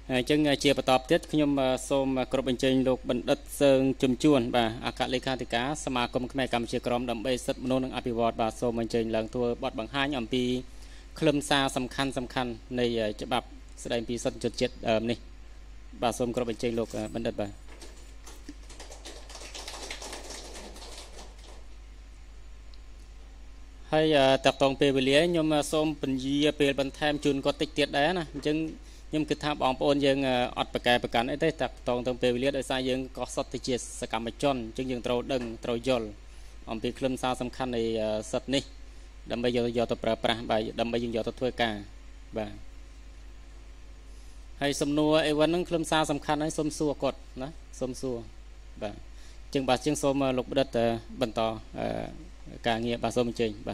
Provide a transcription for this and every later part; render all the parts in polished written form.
Chân chia bắt tập tiết khi mà xôm cột bên trên lục bẩn đất sơn chùm chuồn và các lê khai thì cá sama công cái cầm chia crom đầm bay sắt nôn năng apivot và xôm bên trên lần thua bọt bằng hai nhầm pi khâm xa sầm khăn nàyจะแบบแสดงปีสันจุดเจ็ดนี่บาสมกรบเป็นเจงโลกบันดัดไปให้ตักตองเปเวลียยมส้มเป็นยีเปลบันแทมจุนก็ติดเตียดได้นะจึงยมคือทำอองปนยังอัดประกายประกันไอ้ได้ตักตองตองเปเวลียโดยสายยังก็สัตติเจสสกัมจนจึงยังเตาดึงเตายลอมปีคลื่นซาสำคัญในสัตนี่ดำไปยอตัวประใบดำไปยังยอตัวถ้วยกาบ่ให้สมนัวไอ้วันนั้นคลื่นซาสำคัญให้สมสัวกดนะสมสัวบ่จึงบาดจึงสมลกบัดบรรทการเงียบาสมจริงบ่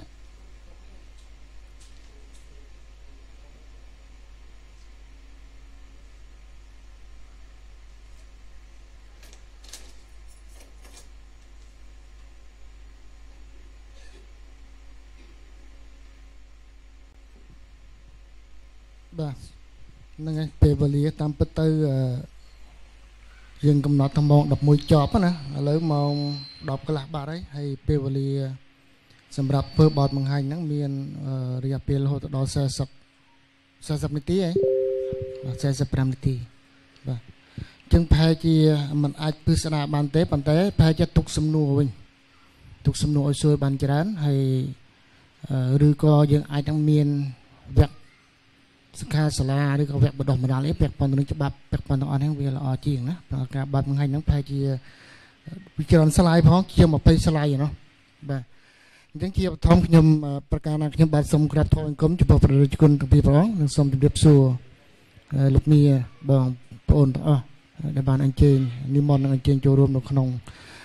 บ่นั่นไงเปเวลีตามเปิดเตอยังกำหนดทำมองดับมวยจอบนะแล้วมองดอกกระลาบาได้ให้เปเวลีสำหรับเพื่อบอดมังไฮนั่งเมียนเรียบเปลโหดดอเซซับนิตี้เซซับพรามนิตี้บ่จึงแพ้จีมันอาจพิจารณาบันเตปันเตแพ้จะตุกสำนัววิ่งตุกสำนัวช่วยบันจรันให้หรือก็ยังอาจต้องเมียนแวกสกัดสลาหรือก็แวกบดอมมาดาเลยแวกปอนตัวนึงจะบับแวกปอนตัวอ่อนแห้งเวลาอ่อนจริงนะการบัดมังไฮนั่งแพ้จีวิจารณ์สลายเพราะเกี่ยวมาไปสลายเนาะบ่ยังเกี่ยวทอมขยมประการขยมบาดสมกระทองกรมจุบประดุจกุลกับพี่ร้องสมเด็จสัวลูกเมียบองปนในบ้านอันเจนนิมนต์อันเจนโจรวมในขนม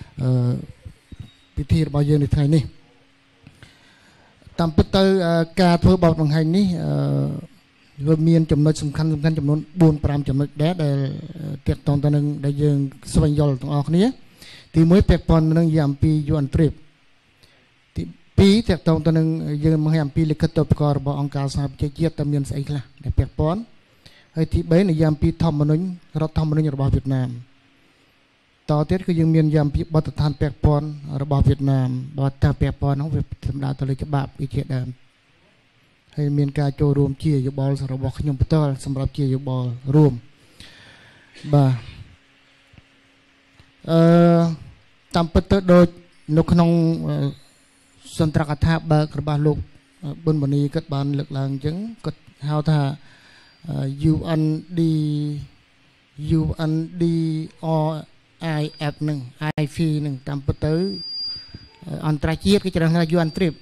พิธีบายเยในไทยนี่ตามปัตตาการเพื่อบอดบางไห่นี่รวมเมียนจำนวนสำคัญจำนวนบุญปรามจำนวนแดดได้เตียตองตัวหนึ่งได้ยังสวรรค์ยอลตรงออกนี้ที่มวยเป็กปอนตัวหนึ่งยามปียูอันทริปปีเตียตองตัวหนึ่งยังมายามปีเล็กตัวประกอบบอกองค์การสหประชาชาติตำเนียนใส่ละได้เป็กปอนให้ที่เบนในยามปีทอมมนุษย์รัฐธรรมนุษย์ระบอบเวียดนามต่อเทียก็ยังมียามปีบัตรทานเป็กปอนระบอบเวียดนามบัตรเป็กปอนของเวียดธรรมดาตัวเลยจะบาปอีเจดามให้มีการโจรวมเชี่ยอยู่บอลสระบอกขยมปตอลสำหรับเชี่ยอยู่บอลรวมบ่ตามปตอโดยนกขนงสันตรกธาบกระบาลูกบนบนีกัดบานเลือกลางจึงกัดหาวท่าUND OIF หนึ่ง IF หนึ่งตามปตออันตรายเจี๊ยบก็จะเรียกว่าUN trip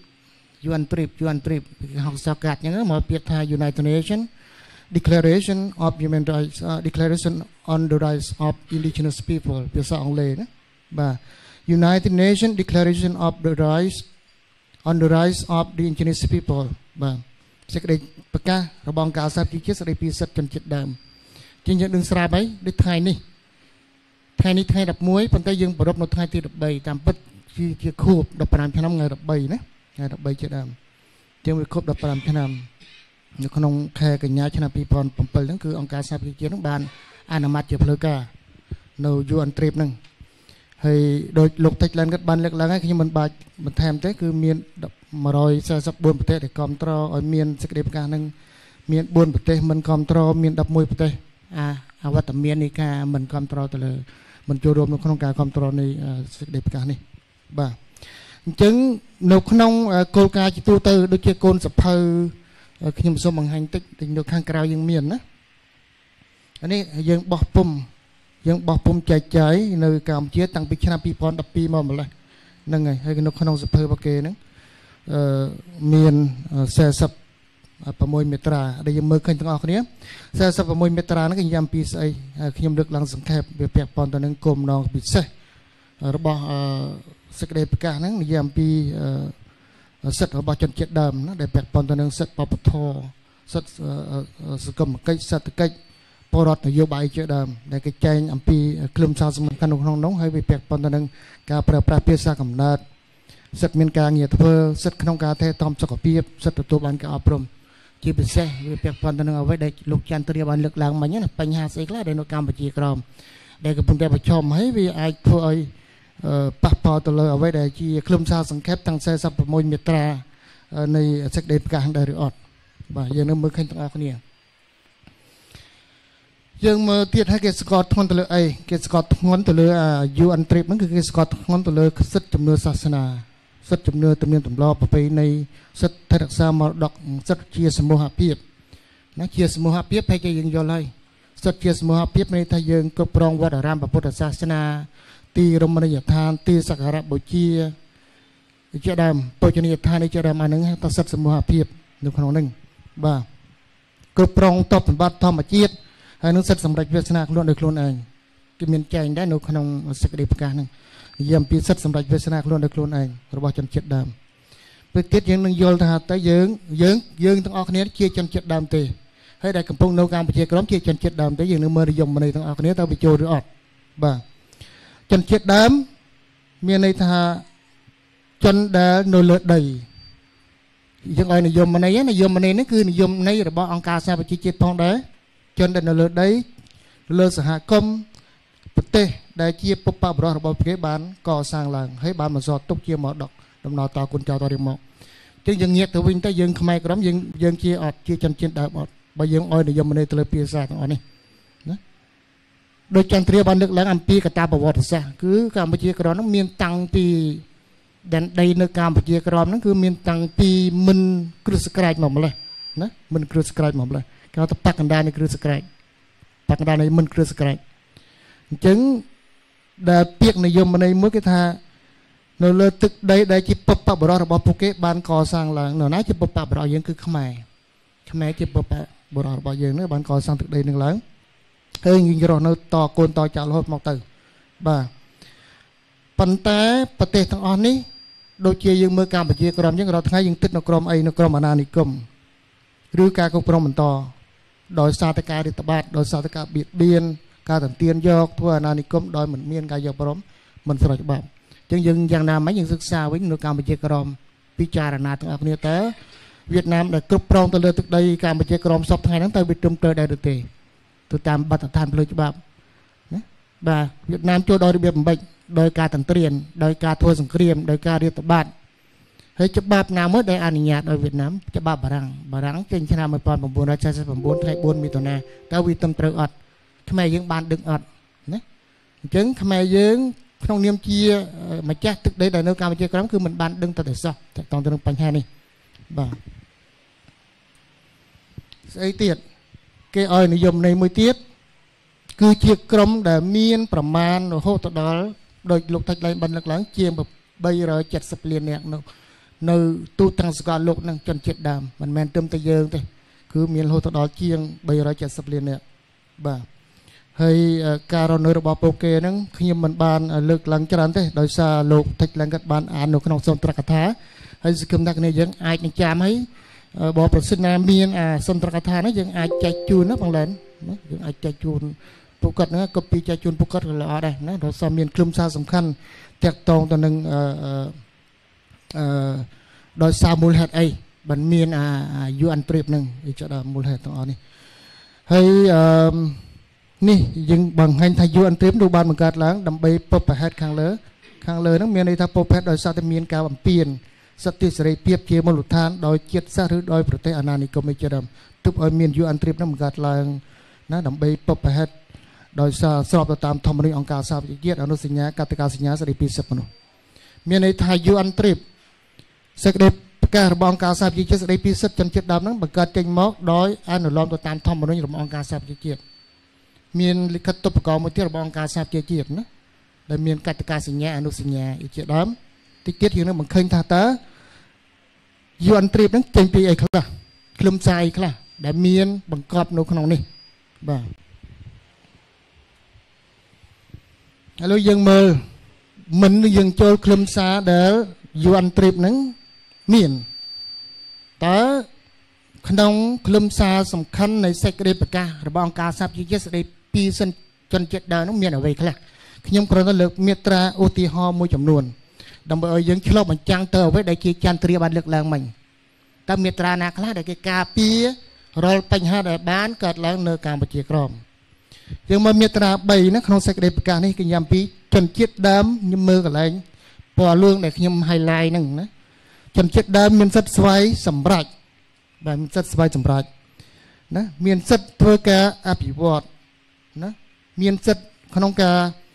ห้องสกัดอย่างนั้นมาเปรียบเทียบ United Nations Declaration of Human Rights Declaration on the Rights of Indigenous People ภาษาอังกฤษนะบ่า United Nations Declaration of the Rights on the Rights of the Indigenous People บ่าสิ่งใดประกาศระบองการสับที่เชื่อสิ่งใดพิเศษจนจิตดำจริงๆดึงสลายไหมได้ไทยนี่ไทยดับมวยปันใจยังประรบนไทยที่ดับใบตามปัจที่คูบดับปรามชนะไงดับใบนะไงดับใบจิตดำจึงไปครบดับปรามชนะในขนมแค่กันยาชนะปีพรปมเปิลนั่นคือองค์การสับที่เชื่อทั้งบ้านอานามัดเจ็บเลยก้าโนยูอันทริปนึงให้โดยหลกติดแลนกับบ้านเล็กแล้วไงคือมันบาดมันแถมเต้คือเมียนมารอยสับบุญประเทศในกอมตรอเมียนสกัดการนึงเมียนบุญประเทศมันกอมตรอเมียนดับมวยประเทศอาวัตเมียนนี่ค่ะมันกอมตรอแต่เลยมันโจรวมในขนมการกอมตรอในสกัดการนี่บ่าจึงนกขนมโกลกาจิตูเตอร์โดยเฉพาะโกนสะเพอขยมสมบังหันติดถึงนกข้างกราวยังเมียนนะอันนี้ยังบอกปุ่มใจในการเชื่อตั้งปีชนะปีพรดับปีมาหมดเลยนั่งไงให้นกขนมสะเพอปะเกนั้นเมียนเสสับประมวยเมตราได้ยังมือขึ้นทั้งออกนี้เสสับประมวยเมตรานั้นก็ยามปีใส่ขยมเลือกหลังสังเกตเปียกปอนตอนนั้นกลมนองปิดเสระบบสกัดประกาศนั้นยามปีเสร็จระบบจนเจ็ดดำนะได้เปียกปอนตอนนั้นเสร็จปปทเสร็จสกัมกิจเสร็จกิจปรดนโยบายเจ้าดำในกิจใจอัมพีคลุมชาวสมุนกันของน้องให้ไปเปียกปอนตอนนั้นการประปราเพียรสร้างกำเนิดสัตว์เมียนกาเงียบเพื่อสัตว์ขนมกาเทตอมสกปรกสัตว์ตัวบันกาอบรม chia sẻ về việc quan tâm ở với đây lục tràn từ địa bàn lực lượng mình nhéបញ្ហាស្អីខ្លះដែលនៅកម្ពុជាក្រមដែលកំពុងតែប្រឈមហើយវាអាចធ្វើឲ្យប៉ះពាល់ទៅលើអ្វីដែលជាខ្លឹមសារសង្ខេបទាំង46មាត្រានៃសេចក្តីប្រកាសដែរឬអត់បាទយើងនឹងមើលឃើញទាំងអស់គ្នាយើងមើលទៀតហើយគេស្គាល់ធ្ងន់ទៅលើអីគេស្គាល់ធ្ងន់ទៅលើUN Trip ហ្នឹងគឺគេស្គាល់ធ្ងន់ទៅលើសិទ្ធិជំនឿសាសនាសិទ្ធិជំនឿទំនៀមទម្លាប់ប្រពៃណីសិទ្ធិថែរក្សាមរតកសិទ្ធិជាសមូហភាពណាជាសមូហភាពហើយគេយើងយល់ហើយសិទ្ធិជាសមូហភាពមានន័យថាយើងគ្រប់គ្រងវត្តអារាមពុទ្ធសាសនាទីរមណីយដ្ឋានទីសក្ការៈបូជាជាដើមបូជនីយដ្ឋាននេះជាដើមអាហ្នឹងថាសិទ្ធិសមូហភាពនៅក្នុងហ្នឹងបាទគ្រប់គ្រងទ្រព្យសម្បត្តិធម្មជាតិហើយនឹងសិទ្ធិសម្រេចវាសនាខ្លួនដោយខ្លួនឯងគឺមានចែងដែរនៅក្នុងសេចក្តីប្រកាសហ្នឹងនិយាយអំពីសិទ្ធិសម្រេចវាសនាខ្លួនដោយខ្លួនឯងរបស់ជនជាតិដើមពេលទៀតយើងនឹងយល់ថាតើយើងទាំងអស់គ្នាជាជនជាតិដើមទេហើយដែលកំពុងនៅកម្ពុជាក្រមជាជនជាតិដើមទេយើងនឹងមើលនិយមន័យទាំងអស់គ្នាតើវាចូលឬអត់បាទជនជាតិដើមមានន័យថាជនដែលនៅលើដីយើងឲ្យនិយមន័យនេះគឺនិយមន័យរបស់អង្គការសហប្រជាជាតិផងដែរជនដែលនៅលើដីលើសហគមន៍ប្រទេសដែលជាពុបបរោះរបស់គេបានកសាងឡើងហើយបានបន្សល់ទុកជាមរតកដំណើរតគុណចៅតរៀងមកចឹងយើងងាកទៅវិញទៅយើងខ្មែរក្រមយើងជាអត់ជាជនជាតិដើមអត់បើយើងឲ្យនិយមន័យទៅលើភាសាទាំងអស់នេះណាដោយចន្ទ្រាបានលើកឡើងអំពីកតាប្រវត្តិសាស្ត្រគឺកម្ពុជាក្រមហ្នឹងមានតាំងពីដែនដីនៅកម្ពុជាក្រមហ្នឹងគឺមានតាំងពីមិនគ្រឹះសក្រាចមកម្លេះណាមិនគ្រឹះសក្រាចមកម្លេះគេហៅថាបកកណ្ដាលនៃគ្រឹះសក្រាចបកកណ្ដាលនៃមិនគ្រឹះសក្រាចអញ្ចឹងដែលពាក្យនិយមន័យមួយគេថានៅលើទឹកដីដែលជាពុបបរោះរបស់ពួកគេបានកសាងឡើងនៅណាជាពុបបរោះយើងគឺខ្មែរជាពុបបរោះរបស់យើងនេះបានកសាងទឹកដីនឹងឡើងហើយយើងរស់នៅតកូនតចៅរហូតមកទៅបាទប៉ុន្តែប្រទេសទាំងអស់នេះដូចជាយើងមើលកម្ពុជាក្រមយើងរាល់ថ្ងៃយើងទឹកនៅក្រមអីនៅក្រមអាណានិគមឬការគ្រប់គ្រងបន្តដោយសារតែការរាតត្បាតដោយសារតែការបៀតបៀនការទន្ទានយកធ្វើអាណានិគមដោយមិនមានការយកព្រមមិនស្របច្បាប់អញ្ចឹងយើងយ៉ាងណាមិញយើងសិក្សាវិញនៅកម្ពុជាក្រមពិចារណាទាំងអស់គ្នាតើវៀតណាមដែលគ្រប់គ្រងទៅលើទឹកដីកម្ពុជាក្រមសពថ្ងៃហ្នឹងតើវាត្រឹមត្រូវដែរឬទេទៅតាមបទដ្ឋានផ្លូវច្បាប់ណាបាទវៀតណាមចូលដោយរបៀបបំពេញដោយការទន្ទ្រានដោយការធ្វើសង្គ្រាមដោយការរាតត្បាតហើយច្បាប់ណាមួយដែលអនុញ្ញាតឲ្យវៀតណាមច្បាប់បារាំងចេញឆ្នាំ1949ថ្ងៃ4មិថុនាតើវាត្រឹមត្រូវអត់ខ្មែរយើងបានដឹងអត់ណាអញ្ចឹងខ្មែរយើងក្នុងនាមជាម្ចាស់ទឹកដីដែលនៅកម្ពុជាក្រមគឺមិនបានដឹងទៅតែសោះតទៅនឹងបញ្ហានេះបាទស្អីទៀតគេឲ្យនិយមន័យមួយទៀតគឺជាក្រុមដែលមានប្រមាណរហូតដល់ដោយលោកថាច់ឡើងបានលើកឡើងជាង370លាននាក់នៅទូទាំងសកលលោកនឹងជនជាតិដើមមិនមែនត្រឹមតែយើងទេគឺមានរហូតដល់ជាង370លាននាក់បាទហើយការរស់នៅរបស់ពួកគេហ្នឹងខ្ញុំមិនបានលើកឡើងច្រើនទេដោយសារលោកថាច់ឡើងគាត់បានអាននៅក្នុងសុន្ទរកថាហើយសង្ឃឹមថាគ្នាយើងអាចនឹងចាំហើយបើប្រសិនណាមានសុន្ទរកថានេះយើងអាចចែកជូនណាបងឡែនយើងអាចចែកជូនពួកគាត់ហ្នឹងក៏ពីចែកជូនពួកគាត់ក៏ល្អដែរណាដោយសារមានខ្លឹមសារសំខាន់តាក់ទងទៅនឹងដោយសារមូលហេតុអីបានមានUN Trip ហ្នឹងវាចដល់មូលហេតុទាំងអស់នេះហើយនេះយើងបង្ហាញថា UN Trip នោះបានបង្កើតឡើងដើម្បីពុបហេតុខាងលើហ្នឹងមានន័យថាពុបហេតុដោយសារតែមានការបំពានសិទ្ធិសេរីភាពជាមូលដ្ឋានដោយជាតិសាសន៍ឬដោយប្រទេសអាណានិគមជាដើមទើបឲ្យមាន UN Trip ហ្នឹងបង្កើតឡើងណាដើម្បីពុបហេតុដោយសារស្របទៅតាមធម្មនុញ្ញអង្គការសហប្រជាជាតិអនុសញ្ញាកតិកាសញ្ញាសេរីភាពសិទ្ធិមនុស្សមានន័យថា UN Trip សេចក្តីប្រកាសរបស់អង្គការសហប្រជាជាតិសេរីភាពសិទ្ធិជនជាតិដើមហ្នឹងបង្កើតចេញមកដោយអនុលោមទៅតាមធម្មនុញ្ញរបស់អង្គការសហប្រជាជាតិមានលិខិតទុបកោមួយទៀតរបស់អង្គការសហប្រជាជាតិណាដែលមានកតិកាសញ្ញាអនុសញ្ញាជាដើមតិចទៀតយើងនឹងបង្ឃើញថាតើ UN Trip ហ្នឹងចេញពីអីខ្លះខ្លឹមសារអីខ្លះដែលមានបង្កប់នៅក្នុងនេះបាទឥឡូវយើងមើលមិនយើងចូលខ្លឹមសារដែល UN Trip ហ្នឹងមានតើក្នុងខ្លឹមសារសំខាន់នៃសេចក្តីប្រកាសរបស់អង្គការសហប្រជាជាតិស្តីពីសិទ្ធិជនជាតិដើមហ្នឹងមានអ្វីខ្លះខ្ញុំគ្រាន់តែលើកមាត្រាឧទាហរណ៍មួយចំនួនដើម្បីឲ្យយើងឆ្លុះបញ្ចាំងទៅអ្វីដែលជាចន្ទ្រាបានលើកឡើងមិញតตามเมตรานาคลาได้แก่กาปีรอลปัญหาได้บ้านเกิดแล้วเนื้อการปฏิกรมยังมาเมตราใบนะขนมสักเดประการนี้กินยำปีจนจิตดำยมมือกับอะไรพอเรื่องในยำไฮไลท์นั่งนะจนจิตดำมันสัดสวยสำรัจแบบมันสัดสวยสำรัจนะมีนสัดเพื่อกาอภิวัตนะมีนสัดขนมกา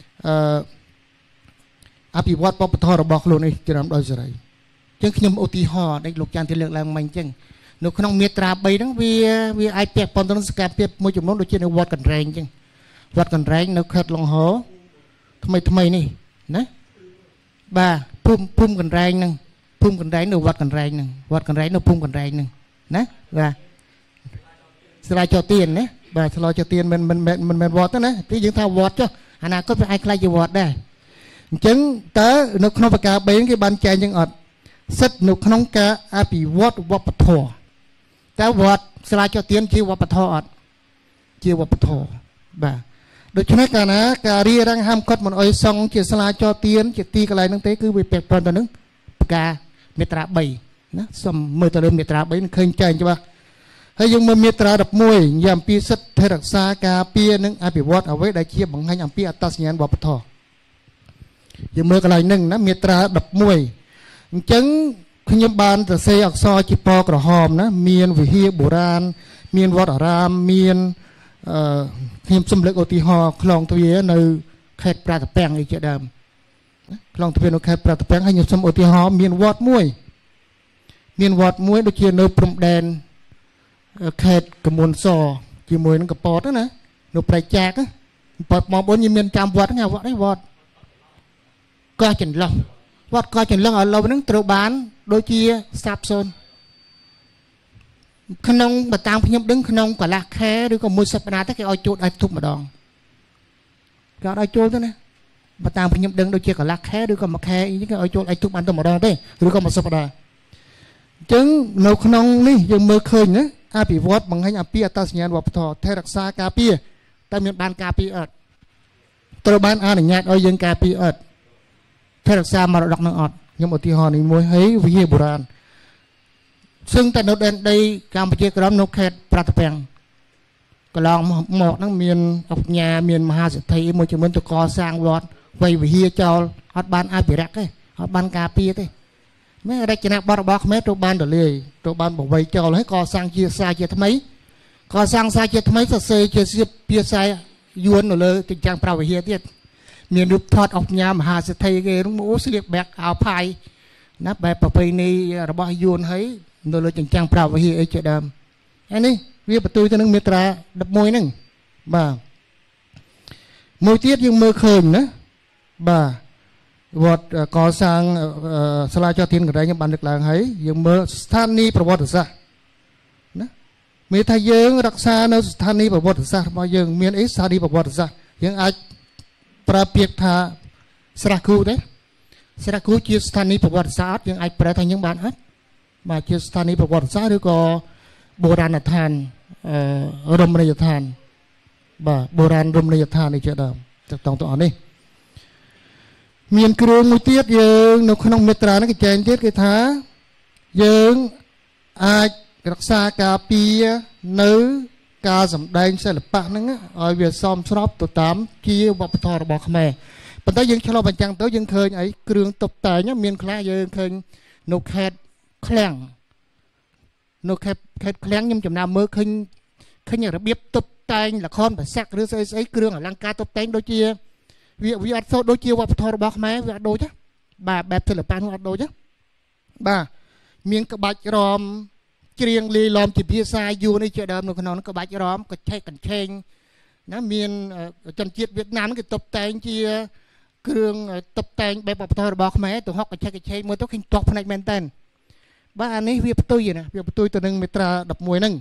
อภิวัตปปทระบอกโลนี่จะนำโดยอะไรจึงขยมโอทีห่อในหลักการที่เลือกแรงมันจึงนกขนมเมตราใบนั่งวีไอเปียปอนตอนสกัดเปียมวยจุ่มน้องโดยเฉพาะวัดกันแรงจึงวัดกันแรงนกขัดลงหอทำไมนี่นะบ่าพุ่มกันแรงนึงพุ่มกันแรงนกวัดกันแรงนึงวัดกันแรงนกพุ่มกันแรงนึงนะบ่าสลายจอเตียนนะบ่าสลายจอเตียนมันวอดนะที่ยังท่าวอดจ้ะอนาคตเป็นไอใครจะวอดได้จึงเต๋อนกขนมปากกาใบนั่งที่บันใจยังอดสัตนกขนมกาอภิวัตวัปทอแต่วอดสลายจอเตียนชื่อวัปทออดชื่อวัปทอบ่าโดยเฉพาะการนะการเรียรังห้ามกดมันอ้อยซองเจสลาจอเตียนเจตีกระไรนั่งเตะคือไปเป็ดปอนตัวนึงปากกาเมตราใบนะสมมือตัวเดิมเมตราใบนั่นเคยใจใช่ปะให้ยังมาเมตราดับมวยยามปีสัตเทรักษากาเปียนึงอภิวัตเอาไว้ได้เชียบบังให้ยามปีอัตตาสัญญาณวัปทอยังมือกระไรนึงนะเมตราดับมวยจังขยมบาลแต่เซอักษรจิปอกระหอมนะเมียนวิเฮียโบราณเมียนวัดอารามเมียนทีมสมเล็กโอติฮอคลองทวีในเขตปราตแปงอีกเจดามคลองทวีในเขตปราตแปงให้ยมสมโอติฮอเมียนวัดมวยโดยเฉพาะในพรมแดนเขตกมลซอจีมวยนั่งกับปอดนะในปลายแจกปอดมองบนยิมเมียนจำวัดไงวัดได้วัดก็จันลองวัดก็จันลองเราเป็นนักตรบานโดยเฉพาะซับซ้อนขนมบะตางพยมดึงขนมกับลักแค่หรือก็มือสัปนาถ้าแกเอาโจดไอทุบมาดองก็ไอโจดตัวนี้บะตางพยมดึงโดยเฉพาะกับลักแค่หรือก็มาแค่อีกก็เอาโจดไอทุบอันตัวมาดองได้หรือก็มาสัปนาจึงนกขนมนี่ยังมือเคยนะอาปีวัดบางให้อาปีอัตสัญญาณวัปทอเทรักษากาปีแต่มีบานกาปีอัดตัวบานอาหนึ่งญาติเอายังกาปีอัดเทรักษามาดอกนางอัดยังอุทิศหอนี่มวยให้วิเยโบราณซึ่งแต่นกเด่นได้การปฏิกรรมนกเขตปราตแปงก็ลองหมอกนั่งเมียนออกยาเมียนมหาเศรษฐีมวยจมันตะกอสร้างวัดไว้วิเฮียเจ้าอัดบานอาปิรักเลยอัดบานกาปีเลยไม่ได้ชนะบาร์บอกแม้ตัวบานเดือดเลยตัวบานบอกไว้เจ้าให้ก่อสร้างเจียซาเจียทำไมก่อสร้างซาเจียทำไมจะเซเจียเสียเปียซายยวนเลยติดจังเปล่าวิเฮียเตี้ยเมียนรูปทอดออกยามหาเศรษฐีเกรุ่งโอ้เสียบแบกเอาพายนับแบบประเพณีระบายยวนให้โดยจังเปล่าวิเฮียเจดามอันนี้วิประตูจะนึงเมตราดับมวยนึงบ่ามวยเตี้ยยังมือเคยนะบ่าวัดก่อสร้างสลาจอเทียนกับไรยังบันทึกหลังให้ยังเมื่อสถานีประวัติศาสตร์นะมีทายยังรักษาในสถานีประวัติศาสตร์มายังมีไอ้สถานีประวัติศาสตร์ยังอาจประเพียกทาสระคูเด้สระคูจีสถานีประวัติศาสตร์ยังอาจประทานยังบ้านฮะมาจีสถานีประวัติศาสตร์หรือก็โบราณทานรมณียทานบ่าโบราณรมณียทานในเจ้าดำจะต้องตัวนี้เมียนกรูมุเตียดยังนกขนมเมตรานักเจนเทียดกิท้ายังอาจรักษากาเปียเนื้อกาสำแดงศิลปะนั่งเอาเวียซ้อมชอบตัวตามที่วัปทรบอกแม่ปัจจัยยังชะลอบัญญังเต้ายังเคยไอ้เครื่องตกแต่งเนี่ยเมียนคล้ายยังเคยนกแคดแคลงนกแคดแคลงยังจำนำเมื่อเคยอย่างระเบียบตกแต่งละครแบบแซกหรือไอ้เครื่องอลังการตกแต่งโดยเฉพาะวิอัดโซโดยเฉพาะวัปทรบอกแม่วิอัดโดยจ้ะแบบศิลปะวิอัดโดยจ้ะเมียนกระบาดรอมเจียงลีลอมจิตพิษายอยู่ในเจดามนกขนมกระบาดรอมก็ใช้กันเชงนะเมียนจันเจียเวียดนามก็ตกแต่งเจียเครื่องตกแต่งแบบวัปทรบอกแม่ตัวฮอกก็ใช้กันเชงมือต้องขึ้นตอกพนักแมนเทนอันนี้วิประตูอยู่นะวิประตูตัวหนึ่งเมตราดับมวยหนึ่ง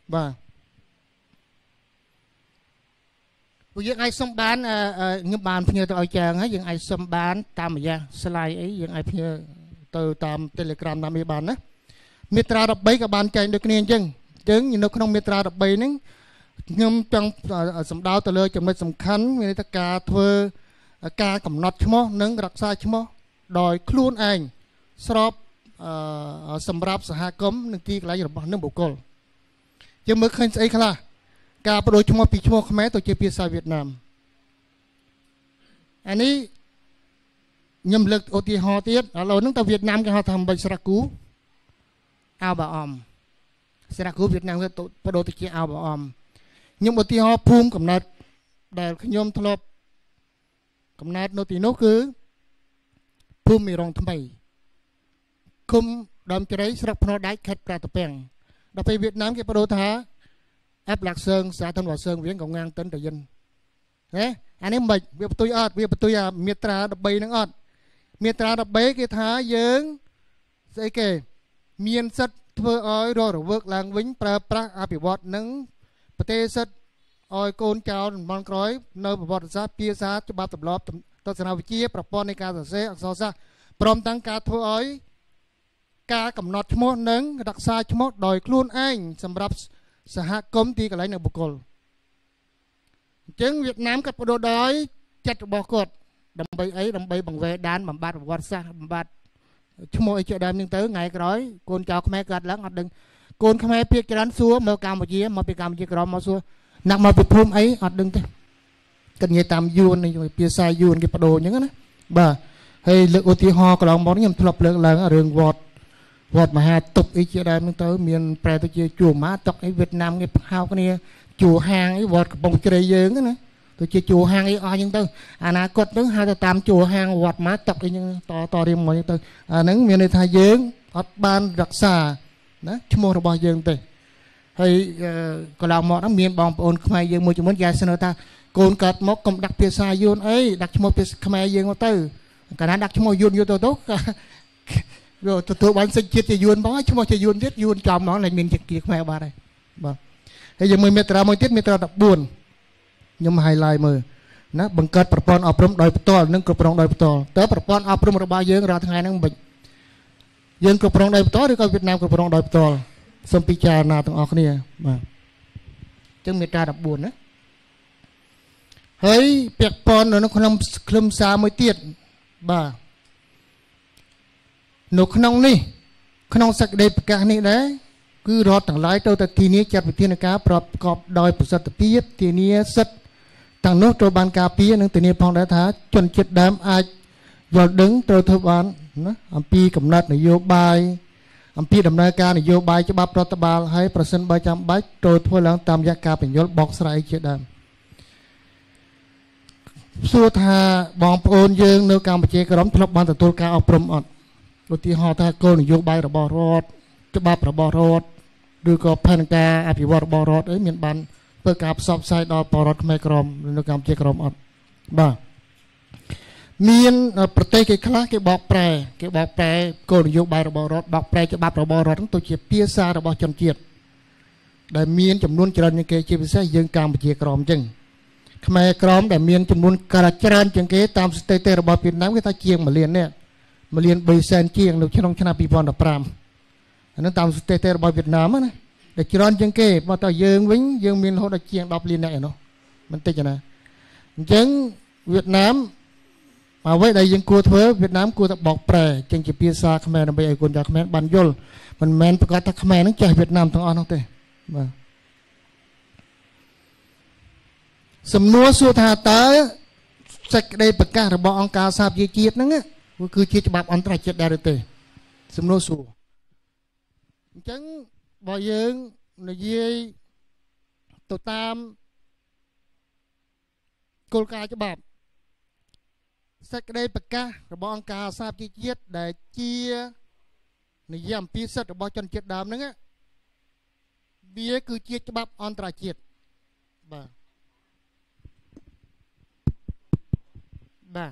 ยังไอสมบันเงินบานเพียงตัวเอาจางฮะยังไอสมบันตามอย่างสไลด์ไอ้ยังไอเพียงตัวตามเทเลกราฟนามบานนะเมตราดับใบกับบานใจโดยนี้จึงอยู่ในขนมเมตราดับใบนั้นเงินจังสมดาวตัวเลยจำเป็นสำคัญในตะการเธอกากำหนดชั่วโมงนึงรักษาชั่วโมงโดยครูนเองสอบសម្រាប់សហគមន៍និងទីកន្លែងរបស់នឹងបុគ្គលយើងមើលឃើញស្អីខ្លះការបដូរឈ្មោះពីឈ្មោះខ្មែរទៅជាភាសាវៀតណាមអានេះខ្ញុំលើកឧទាហរណ៍ទៀតឥឡូវហ្នឹងទៅវៀតណាមគេហៅថាអំបិចស្រះគូអាវបាអមស្រះគូវៀតណាមគេបដូរទៅជាអាវបាអមខ្ញុំឧទាហរណ៍ភូមិកំណើតដែលខ្ញុំធ្លាប់កំណើតនៅទីនោះគឺភូមិមីរងថ្មីឃុំដើមជ្រៃស្រុកភ្នំដាច់ខេត្តប្រាសាទពាំងដល់ពេលវៀតណាមគេបដូរថាអេបឡាក់សើងសាធនវ៉ាសើងវិញកងាងតិនតយិនហេអានេះមិនវាបន្ទុយអត់វាបន្ទុយអាមាត្រា13ហ្នឹងអត់មាត្រា13គេថាយើងស្អីគេមានសិទ្ធធ្វើឲ្យរករវើកឡើងវិញប្រើប្រាស់អភិវឌ្ឍនឹងប្រទេសសិទ្ធឲ្យកូនចៅតំបន់ក្រោយនៅប្រវត្តិសាស្ត្រភាសាច្បាប់ទម្លាប់ទស្សនវិជ្ជាប្រព័ន្ធនៃការសរសេរអក្សរសាស្ត្រព្រមទាំងការធ្វើឲ្យការកំណត់ឈ្មោះនិងរក្សាឈ្មោះដោយខ្លួនឯងសម្រាប់សហគមន៍ទីកន្លែងនៅបុគ្គលអញ្ចឹងវៀតណាមគាត់បដូរដោយចិត្តរបស់គាត់ដើម្បីអីដើម្បីបង្វែរដានបំបត្តិប្រវត្តិសាស្ត្របំបត្តិឈ្មោះអីជាដើមនឹងទៅថ្ងៃក្រោយកូនចៅខ្មែរកើតឡើងអត់ដឹងកូនខ្មែរភាគច្រើនសួរមកកម្ពុជាមកពីកម្ពុជាក្រមមកសួរណាក់មកពីភូមិអីអត់ដឹងទេគិតនិយាយតាមយួននេះភាសាយួនគេបដូរអញ្ចឹងណាបាទហើយលើកឧទាហរណ៍កន្លងមកខ្ញុំធ្លាប់លើកឡើងរឿងវត្តមហាទុកអីជាដើមនឹងទៅមានប្រែទៅជាជួរម៉ាតុកអីវៀតណាមគេហៅគ្នាជួរហាងអីវត្តកំពង់ជ្រៃយើងណាទៅជាជួរហាងអីអស់អញ្ចឹងទៅអនាគតនឹងហៅទៅតាមជួរហាងវត្តម៉ាតុកអីអញ្ចឹងតរៀងមកអញ្ចឹងទៅអាហ្នឹងមានន័យថាយើងអត់បានរក្សាណាឈ្មោះរបស់យើងទេហើយកន្លងមកហ្នឹងមានបងប្អូនខ្មែរយើងមួយចំនួនយ៉ាស្នើថាកូនកើតមកកុំដាក់ភាសាយួនអីដាក់ឈ្មោះភាសាខ្មែរយើងមកទៅកាលណាដាក់ឈ្មោះយួនទៅវាទទួលបានសិទ្ធិជាតិជាយួនផងឈ្មោះជាយួនទៀតយួនចំហ្មងលែងមានជាខ្មែរបាត់ហើយបាទហើយយើងមើលមាត្រាមួយទៀតមាត្រា14ខ្ញុំ highlight មើលណាបង្កើតប្រព័ន្ធអប់រំដោយផ្ទាល់និងគ្រប់គ្រងដោយផ្ទាល់តើប្រព័ន្ធអប់រំរបស់យើងរាល់ថ្ងៃហ្នឹងមិនយើងគ្រប់គ្រងដោយផ្ទាល់ឬក៏វៀតណាមគ្រប់គ្រងដោយផ្ទាល់សូមពិចារណាទាំងអស់គ្នាបាទអញ្ចឹងមាត្រា14ណាហើយពាក់ព័ន្ធនៅក្នុងខ្លឹមសារមួយទៀតបាទនៅក្នុងនេះក្នុងសេចក្តីប្រកាសនេះដែរគឺរដ្ឋទាំងឡាយទៅតែធានាចាត់វិធានការប្រកបដោយប្រសិទ្ធភាពធានាសិទ្ធិទាំងនោះត្រូវបានការពារនិងធានាផងដែរថាជនជាតិដើមអាចយល់ដឹងត្រូវធ្វើបានណាអំពីកំណត់នយោបាយអំពីដំណើរការនយោបាយច្បាប់រដ្ឋបាលហើយប្រសិនបើចាំបាច់ត្រូវធ្វើឡើងតាមរយៈការបញ្យល់បកស្រាយជាដើមសួរថាបងប្អូនយើងនៅកម្ពុជាក្រមធ្លាប់បានទទួលការអប់រំអត់ឧទាហរណ៍ថាគោលនយោបាយរបស់រដ្ឋច្បាប់របស់រដ្ឋឬក៏ផែនការអភិវឌ្ឍរបស់រដ្ឋអីមានបានធ្វើការផ្សព្វផ្សាយដល់ប្រជាពលរដ្ឋខ្មែរក្រមនៅកម្ពុជាក្រមអត់បាទមានប្រទេសគេខ្លះគេបកប្រែគោលនយោបាយរបស់រដ្ឋបកប្រែច្បាប់របស់រដ្ឋទៅជាភាសារបស់ជនជាតិដែលមានចំនួនច្រើនជាងគេជាពិសេសយើងកម្ពុជាក្រមអញ្ចឹងខ្មែរក្រមដែលមានចំនួនច្រើនជាងគេតាមស្ថិតិរបស់វៀតណាមគេថាជាង1 លាននេះ1 លាន 3 សែនជាងនៅក្នុងឆ្នាំ2015អានោះតាមស្ថិតិរបស់វៀតណាមណាដែលច្រើនជាងគេមកតើយើងវិញយើងមានរហូតដល់ជាង10 លាននាក់ឯនោះមិនតិចណាអញ្ចឹងវៀតណាមអ្វីដែលយើងគួរធ្វើវៀតណាមគួរតែបកប្រែចេញជាភាសាខ្មែរដើម្បីឲ្យកូនចៅខ្មែរបានយល់មិនមែនប្រកាសថាខ្មែរនឹងចេះវៀតណាមទាំងអស់នោះទេបាទសំណួរសួរថាតើសេចក្តីប្រកាសរបស់អង្គការសហប្រជាជាតិហ្នឹងគឺជាច្បាប់អន្តរជាតិដែរឬទេសំណួរសួរអញ្ចឹងបើយើងនិយាយទៅតាមគោលការណ៍ច្បាប់សេចក្តីប្រកាសរបស់អង្គការសហប្រជាជាតិដែលជានិយាយអំពីសិទ្ធិរបស់ជនជាតិដើមហ្នឹងវាគឺជាច្បាប់អន្តរជាតិបាទបាទ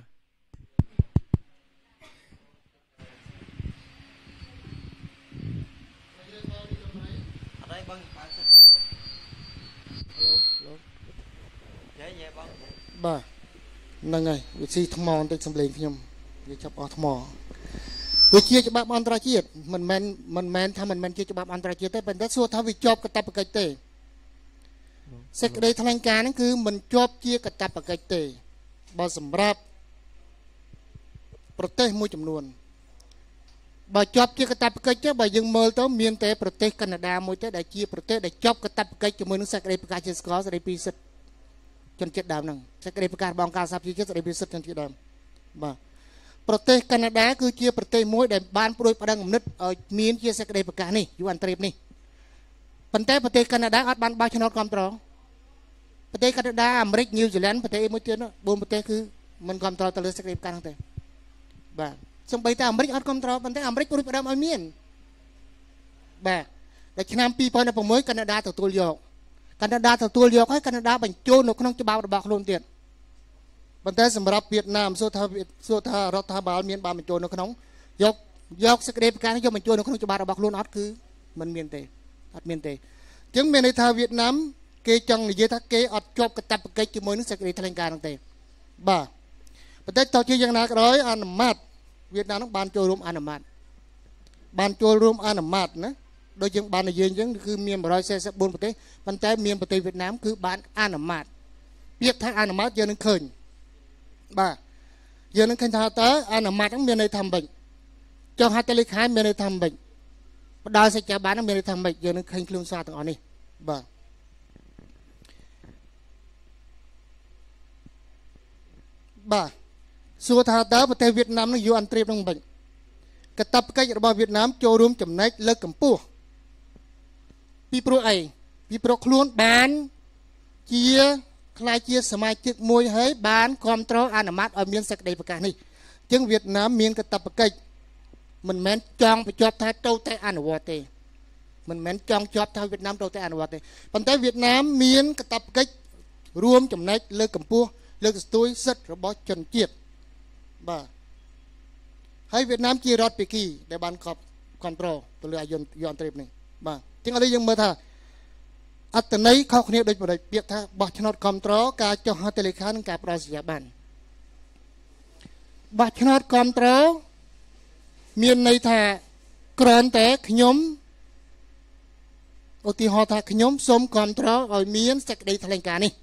បាទហ្នឹងហើយវាស៊ីថ្មបន្តិចសម្លេងខ្ញុំវាចាប់អស់ថ្មវាជាច្បាប់អន្តរជាតិមិនមែនថាមិនមែនជាច្បាប់អន្តរជាតិទេប៉ុន្តែសួរថាវាជាប់កាតព្វកិច្ចទេសេចក្តីថ្លែងការណ៍ហ្នឹងគឺមិនជាប់ជាកាតព្វកិច្ចទេបើសម្រាប់ប្រទេសមួយចំនួន bà chọc chia cái tập cách chứ bà dừng mơ tới miền tây Prote Canada mỗi tới đại chia Prote để chọc cái tập cách cho mình nó sẽ cáiประกาศเชื้อสกอสได้พิเศษจนเจ็ดดาวนั่งsẽ cáiประกาศบางการสับเชื้อได้พิเศษจนเจ็ดดาวบ่Prote Canada คือchia Prote មួយដែលបានប្រួយផ្ដឹងគំនិតឲ្យមានជាសេចក្តីប្រកាសនេះយូរអន្តរជាតិនេះប៉ុន្តែប្រទេសកាណាដាអត់បានបោះឆ្នោតគ្រប់គ្រងប្រទេសកាណាដាអាមេរិកញូហ្សេឡង់ប្រទេសមួយទៀតនោះ4ប្រទេសគឺមិនគ្រប់គ្រងទៅលើសេចក្តីប្រកាសហ្នឹងទេបាទសូម្បីតែអាមេរិកអត់គ្រប់គ្រងប៉ុន្តែអាមេរិកប្រួយផ្ដឹងឲ្យមានបាទដល់ឆ្នាំ2016កាណាដាទទួលយកកាណាដាទទួលយកហើយកាណាដាបញ្ចូលនៅក្នុងច្បាប់របស់ខ្លួនទៀតប៉ុន្តែសម្រាប់វៀតណាមសួរថារដ្ឋាភិបាលមានបានបញ្ចូលនៅក្នុងយកសេចក្តីប្រកាសយកបញ្ចូលនៅក្នុងច្បាប់របស់ខ្លួនអត់គឺមិនមានទេអត់មានទេអញ្ចឹងមានន័យថាវៀតណាមគេចង់និយាយថាគេអត់ជាប់កាតព្វកិច្ចជាមួយនឹងសេចក្តីថ្លែងការណ៍នោះទេបាទប៉ុន្តែតើជាយ៉ាងណាក៏ដោយអនុម័តវៀតណាមនឹងបានចូលរួមអនុម័តណាដូចយើងបាននិយាយអញ្ចឹងគឺមាន144ប្រទេសប៉ុន្តែមានប្រទេសវៀតណាមគឺបានអនុម័តពាក្យថាអនុម័តយើងនឹងឃើញបាទយើងនឹងឃើញថាតើអនុម័តហ្នឹងមានន័យថាម៉េចចុះហត្ថលេខាមានន័យថាម៉េចបដាសច្ចបានហ្នឹងមានន័យថាម៉េចយើងនឹងឃើញខ្លួនសារទាំងអស់នេះបាទសួរថាតើប្រទេសវៀតណាមនឹងយូរអន្តរជាតិនឹងម៉េចកាតព្វកិច្ចរបស់វៀតណាមចូលរួមចំណែកលើកកម្ពស់ពីព្រោះអីពីព្រោះខ្លួនបានជាខ្លាយជាសមាជិកមួយហើយបានគ្រប់គ្រងអនុម័តឲ្យមានសេចក្តីប្រកាសនេះអញ្ចឹងវៀតណាមមានកាតព្វកិច្ចមិនមែនចង់បញ្ចប់ថាទៅតែអនុវត្តទេមិនមែនចង់ជាប់ថាវៀតណាមទៅតែអនុវត្តទេប៉ុន្តែវៀតណាមមានកាតព្វកិច្ចរួមចំណែកលើកកម្ពស់លើកស្ទួយសិទ្ធិរបស់ជនជាតិបាទហើយវៀតណាមជារដ្ឋភាគីដែលបានគ្រប់គ្រងទៅលើយន្តត្រីនេះបាទអញ្ចឹងឥឡូវយើងមើលថាអត្តន័យខុសគ្នាដូចប្រតិពាក្យថាបោះឆ្នោតគ្រប់គ្រងការចុះហត្ថលេខានិងការផ្ដល់សញ្ញាប័ណ្ណបោះឆ្នោតគ្រប់គ្រងមានន័យថាគ្រាន់តែខ្ញុំឧទាហរណ៍ថាខ្ញុំសូមគ្រប់គ្រងឲ្យមានសេចក្តីថ្លែងការណ៍នេះ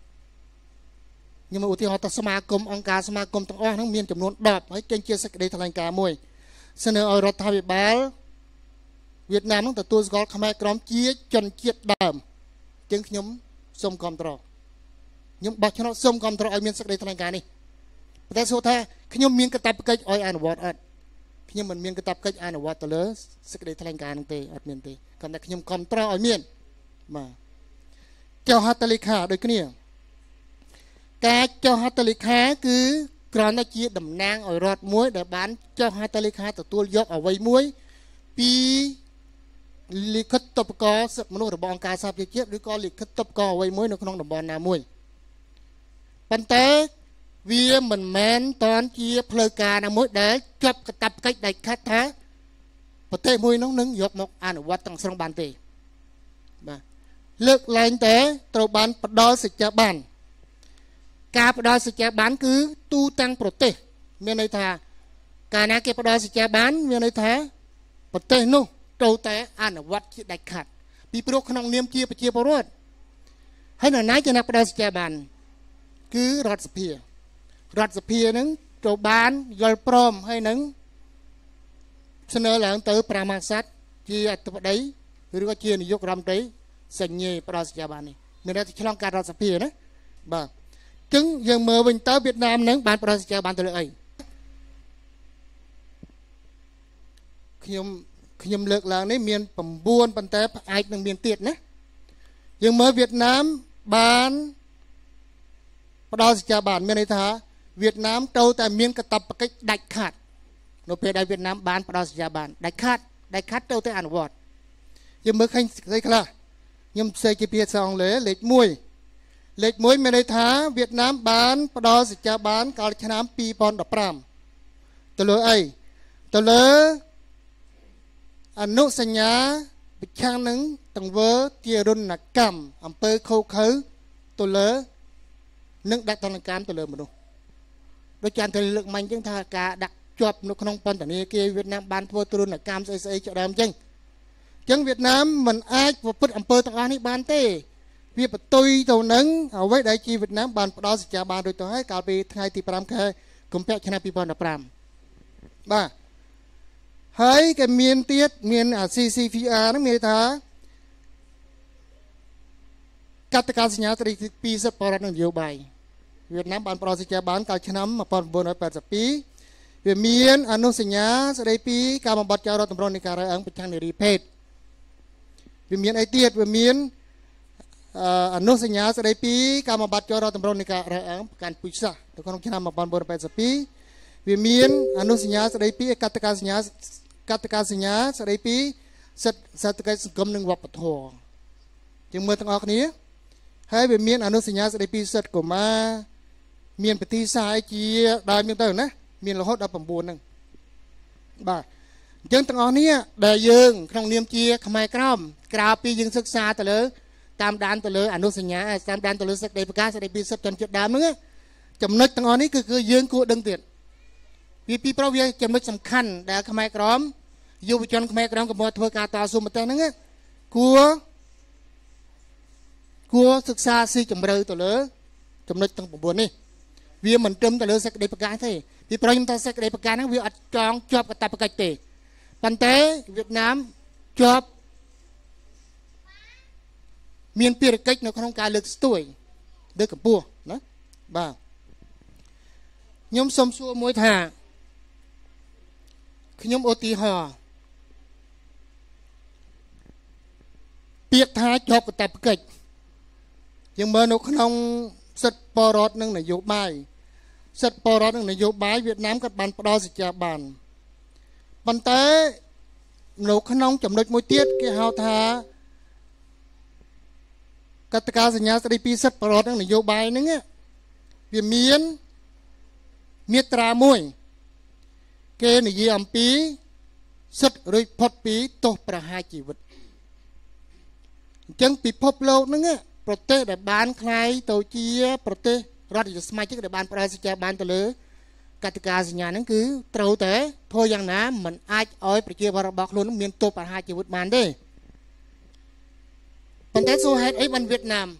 ខ្ញុំឧទាហរណ៍ថាសមាគមអង្គការសមាគមទាំងអស់ហ្នឹងមានចំនួន10ហើយចេញជាសេចក្តីថ្លែងការណ៍មួយស្នើឲ្យរដ្ឋាភិបាលវៀតណាមនឹងទទួលស្គាល់ខ្មែរក្រមជាជនជាតិដើមជាងខ្ញុំសូមគ្រប់គ្រងខ្ញុំបោះឆ្នោតសូមគ្រប់គ្រងឲ្យមានសេចក្តីថ្លែងការណ៍នេះប៉ុន្តែសួរថាខ្ញុំមានកាតព្វកិច្ចឲ្យអនុវត្តអត់ខ្ញុំមិនមានកាតព្វកិច្ចអនុវត្តទៅលើសេចក្តីថ្លែងការណ៍នឹងទេអត់មានទេគ្រាន់តែខ្ញុំគ្រប់គ្រងឲ្យមានបាទចុះហត្ថលេខាដូចគ្នាការចុះហត្ថលេខាគឺគ្រាន់តែជាតំណាងឲ្យរដ្ឋមួយដែលបានចុះហត្ថលេខាទទួលយកអ្វីមួយពីលិខិតតុបករសិទ្ធិមនុស្សរបស់អង្គការសហប្រជាជាតិឬក៏លិខិតតុបករអ្វីមួយនៅក្នុងតំបន់ណាមួយប៉ុន្តែវាមិនមែនតនជាផ្លូវការណាមួយដែលជាប់កាតព្វកិច្ចដែលខាត់ថាប្រទេសមួយនោះនឹងយកមកអនុវត្តទាំងស្រុងបានទេបាទលើកឡើងតែត្រូវបានផ្ដល់សច្ចប័ណ្ណការផ្ដល់សច្ចប័ណ្ណគឺទូទាំងប្រទេសមានន័យថាកាលណាគេផ្ដល់សច្ចប័ណ្ណមានន័យថាប្រទេសនោះត្រូវតែអនុវត្តជាដាច់ខាត់ពីព្រោះក្នុងនាមជាប្រជាពលរដ្ឋហើយនរណាជាអ្នកផ្ដល់សច្ចប័ណ្ណគឺរដ្ឋសភានឹងត្រូវបានយល់ព្រមហើយនឹងស្នើឡើងទៅព្រះមហាក្សត្រជាអធិបតីឬក៏ជានាយករដ្ឋមន្ត្រីសញ្ញេផ្ដល់សច្ចប័ណ្ណនេះមានតែឆ្លងកាត់រដ្ឋសភាណាបាទអញ្ចឹងយើងមើលវិញតើវៀតណាមនឹងបានផ្ដល់សច្ចប័ណ្ណទៅលើអីខ្ញុំលើកឡើងនេះមាន9ប៉ុន្តែអាចនឹងមានទៀតណាយើងមើលវៀតណាមបានផ្ដល់សច្ចប័ណ្ណមានន័យថាវៀតណាមត្រូវតែមានកាតព្វកិច្ចដាច់ខាត់នៅពេលដែលវៀតណាមបានផ្ដល់សច្ចប័ណ្ណដាច់ខាត់ត្រូវតែអនុវត្តយើងមើលឃើញស្អីខ្លះខ្ញុំផ្សេងជាភាសាអង់គ្លេសលេខ1មានន័យថាវៀតណាមបានផ្ដល់សច្ចប័ណ្ណកាលឆ្នាំ2015ទៅលើអីទៅលើអនុសញ្ញាប្រឆាំងនឹងទង្វើទារុណកម្មអំពើខុសខើទៅលើនឹងដាក់ទណ្ឌកម្មទៅលើមនុស្សដូចចានទៅលើកមាញ់ចឹងថាការដាក់ជាប់នៅក្នុងពន្ធនាគារវៀតណាមបានធ្វើទារុណកម្មស្អីជាដើមចឹងវៀតណាមមិនអាចប្រព្រឹត្តអំពើទាំងអស់នេះបានទេវាបន្ទុយទៅនឹងអ្វីដែលជាវៀតណាមបានផ្ដល់សច្ចប័ណ្ណរួចទៅហើយកាលពីថ្ងៃទី5ខែកុម្ភៈឆ្នាំ2015បាទ Hãy cái miền tiết miền CCPR nó miền thá cắt cả sinh nhật thì pi sắp bỏ ra nó nhiều bài Việt Nam ban pro sẽ bán cả năm mà còn bốn ở sắp pi Việt miền anh nó sinh nhật sẽ pi cả một bát cháo tầm rong này cả rồi ăn bịch chăng để repeat Việt miền ấy tiết Việt miền anh nó sinh nhật sẽ pi cả một bát cháo tầm rong này cả rồi ăn can pizza tôi còn năm mà còn bốn ở sắp pi Việt miền anh nó sinh nhật sẽ pi cắt cả sinh nhật sẽ pi sát cái cầm nâng vấp thò chừng mưa thằng óc ní hay về miền anh nó sinh nhật sẽ pi sát của ma miền bát thi sai chia đại miền tây nè miền là hot đập bầm buồn nè bà dân thằng óc ní đại dương trong niềm chia không ai crom cào pi dương sức xa từ lứa tam đan từ lứa anh nó sinh nhật tam đan từ lứa sẽ pi sát chân chết đám nữa chấm nứt thằng óc ní cứ dương của đừng tiền vì pi pro vi chấm nứt sầm khăn đại không ai crom dù chọn không ai cromกับthưa cả tao xung một tên nữa củaศึกษาsi chấm rơi từ lứa chấm nứt thằng buồn đi vì mình trâm từ lứa sẽ để bạc cái thế vì pro chúng ta sẽ để bạc cái nó vì ở trong job cái tập cái tệ bản tế Việt Nam job miền Tây cách nó không cả lực tuổi được cả bùa đó bà nhóm xôm xua mối thà khi nhóm ô tí hò biết thái job cái tập cái nhưng mà nó không sật bò rót nâng là dấu bài sật bò rót nâng là dấu bài Việt Nam các bạn đo sẽ trả bàn bản tế nó không chấm đích mối tiết cái hào thà các cả sinh nhật sẽ đi sật bò rót nâng là dấu bài nâng á vì miết tra mùi cái này gì ẩm phí sật rồi phật phí tốt bà hai chỉ vật chẳng bị phốp lâu nâng áประเทศដែលបានคล้ายទៅជាប្រទេសរដ្ឋវិសមាជិកដែលបានផ្ដល់សេចក្ដីបានទៅលើកតិកាសញ្ញាហ្នឹងគឺត្រូវតែធ្វើយ៉ាងណាមិនអាចឲ្យប្រជាពលរដ្ឋរបស់ខ្លួនមានទោសប្រហារជីវិតបានទេប៉ុន្តែសូហេតុអីបានវៀតណាម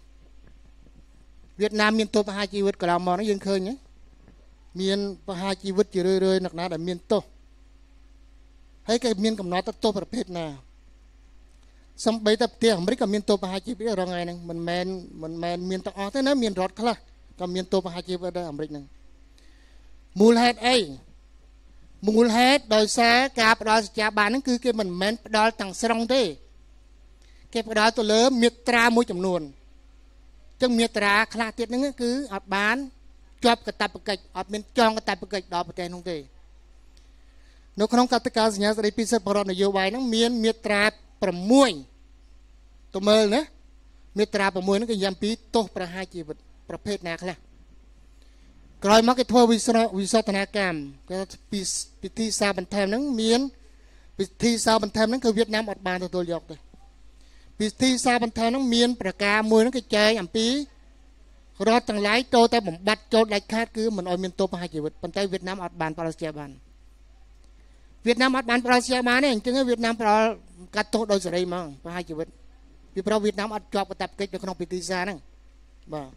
មានទោសប្រហារជីវិតកន្លងមកហ្នឹងយើងឃើញមានប្រហារជីវិតជារឿយៗអ្នកណាដែលមានទោសហើយគេមានកំណត់ទោសប្រភេទណាសំបីតែប្រទេសអាមេរិកក៏មានទោសប្រហារជីវិតរងថ្ងៃហ្នឹងមិនមែនមានទាំងអស់ទេណាមានរដ្ឋខ្លះក៏មានទោសប្រហារជីវិតដែរអាមេរិកហ្នឹងមូលហេតុអីមូលហេតុដោយសារការផ្ដល់សេចក្ដីបានហ្នឹងគឺគេមិនមែនផ្ដល់ទាំងស្រុងទេគេផ្ដល់ទៅលើមាត្រាមួយចំនួនអញ្ចឹងមាត្រាខ្លះទៀតហ្នឹងគឺអត់បានជាប់កាតព្វកិច្ចអត់មានចងកាតព្វកិច្ចដល់ប្រទេសនោះទេនៅក្នុងកតិកាសញ្ញាស្ដីពីសិទ្ធិបរិបទនយោបាយហ្នឹងមានមាត្រា6ទៅមើលណាមាត្រា6ហ្នឹងគេនិយាយពីទោសប្រហារជីវិតប្រភេទណាខ្លះក្រោយមកគេធ្វើវិសោធនកម្មគេពីពិធីសារបន្ថែមហ្នឹងមានពិធីសារបន្ថែមហ្នឹងគឺវៀតណាមអត់បានទទួលយកទេពិធីសារបន្ថែមហ្នឹងមានប្រការមួយហ្នឹងគេចែងអំពីរដ្ឋទាំងឡាយចូលតែបំបត្តិចូលដាច់ខាតគឺមិនឲ្យមានទោសប្រហារជីវិតប៉ុន្តែវៀតណាមអត់បានផ្ដល់សេចក្ដីបានវៀតណាមអត់បានផ្ដល់សេចក្ដីបានទេអញ្ចឹងវៀតណាមផ្ដល់កាត់ទោសដោយសេរីហ្មងប្រហារជីវិតពីព្រោះវៀតណាមអត់ជាប់កាតព្វកិច្ចនៅក្នុងពិធីសារហ្នឹងបាទ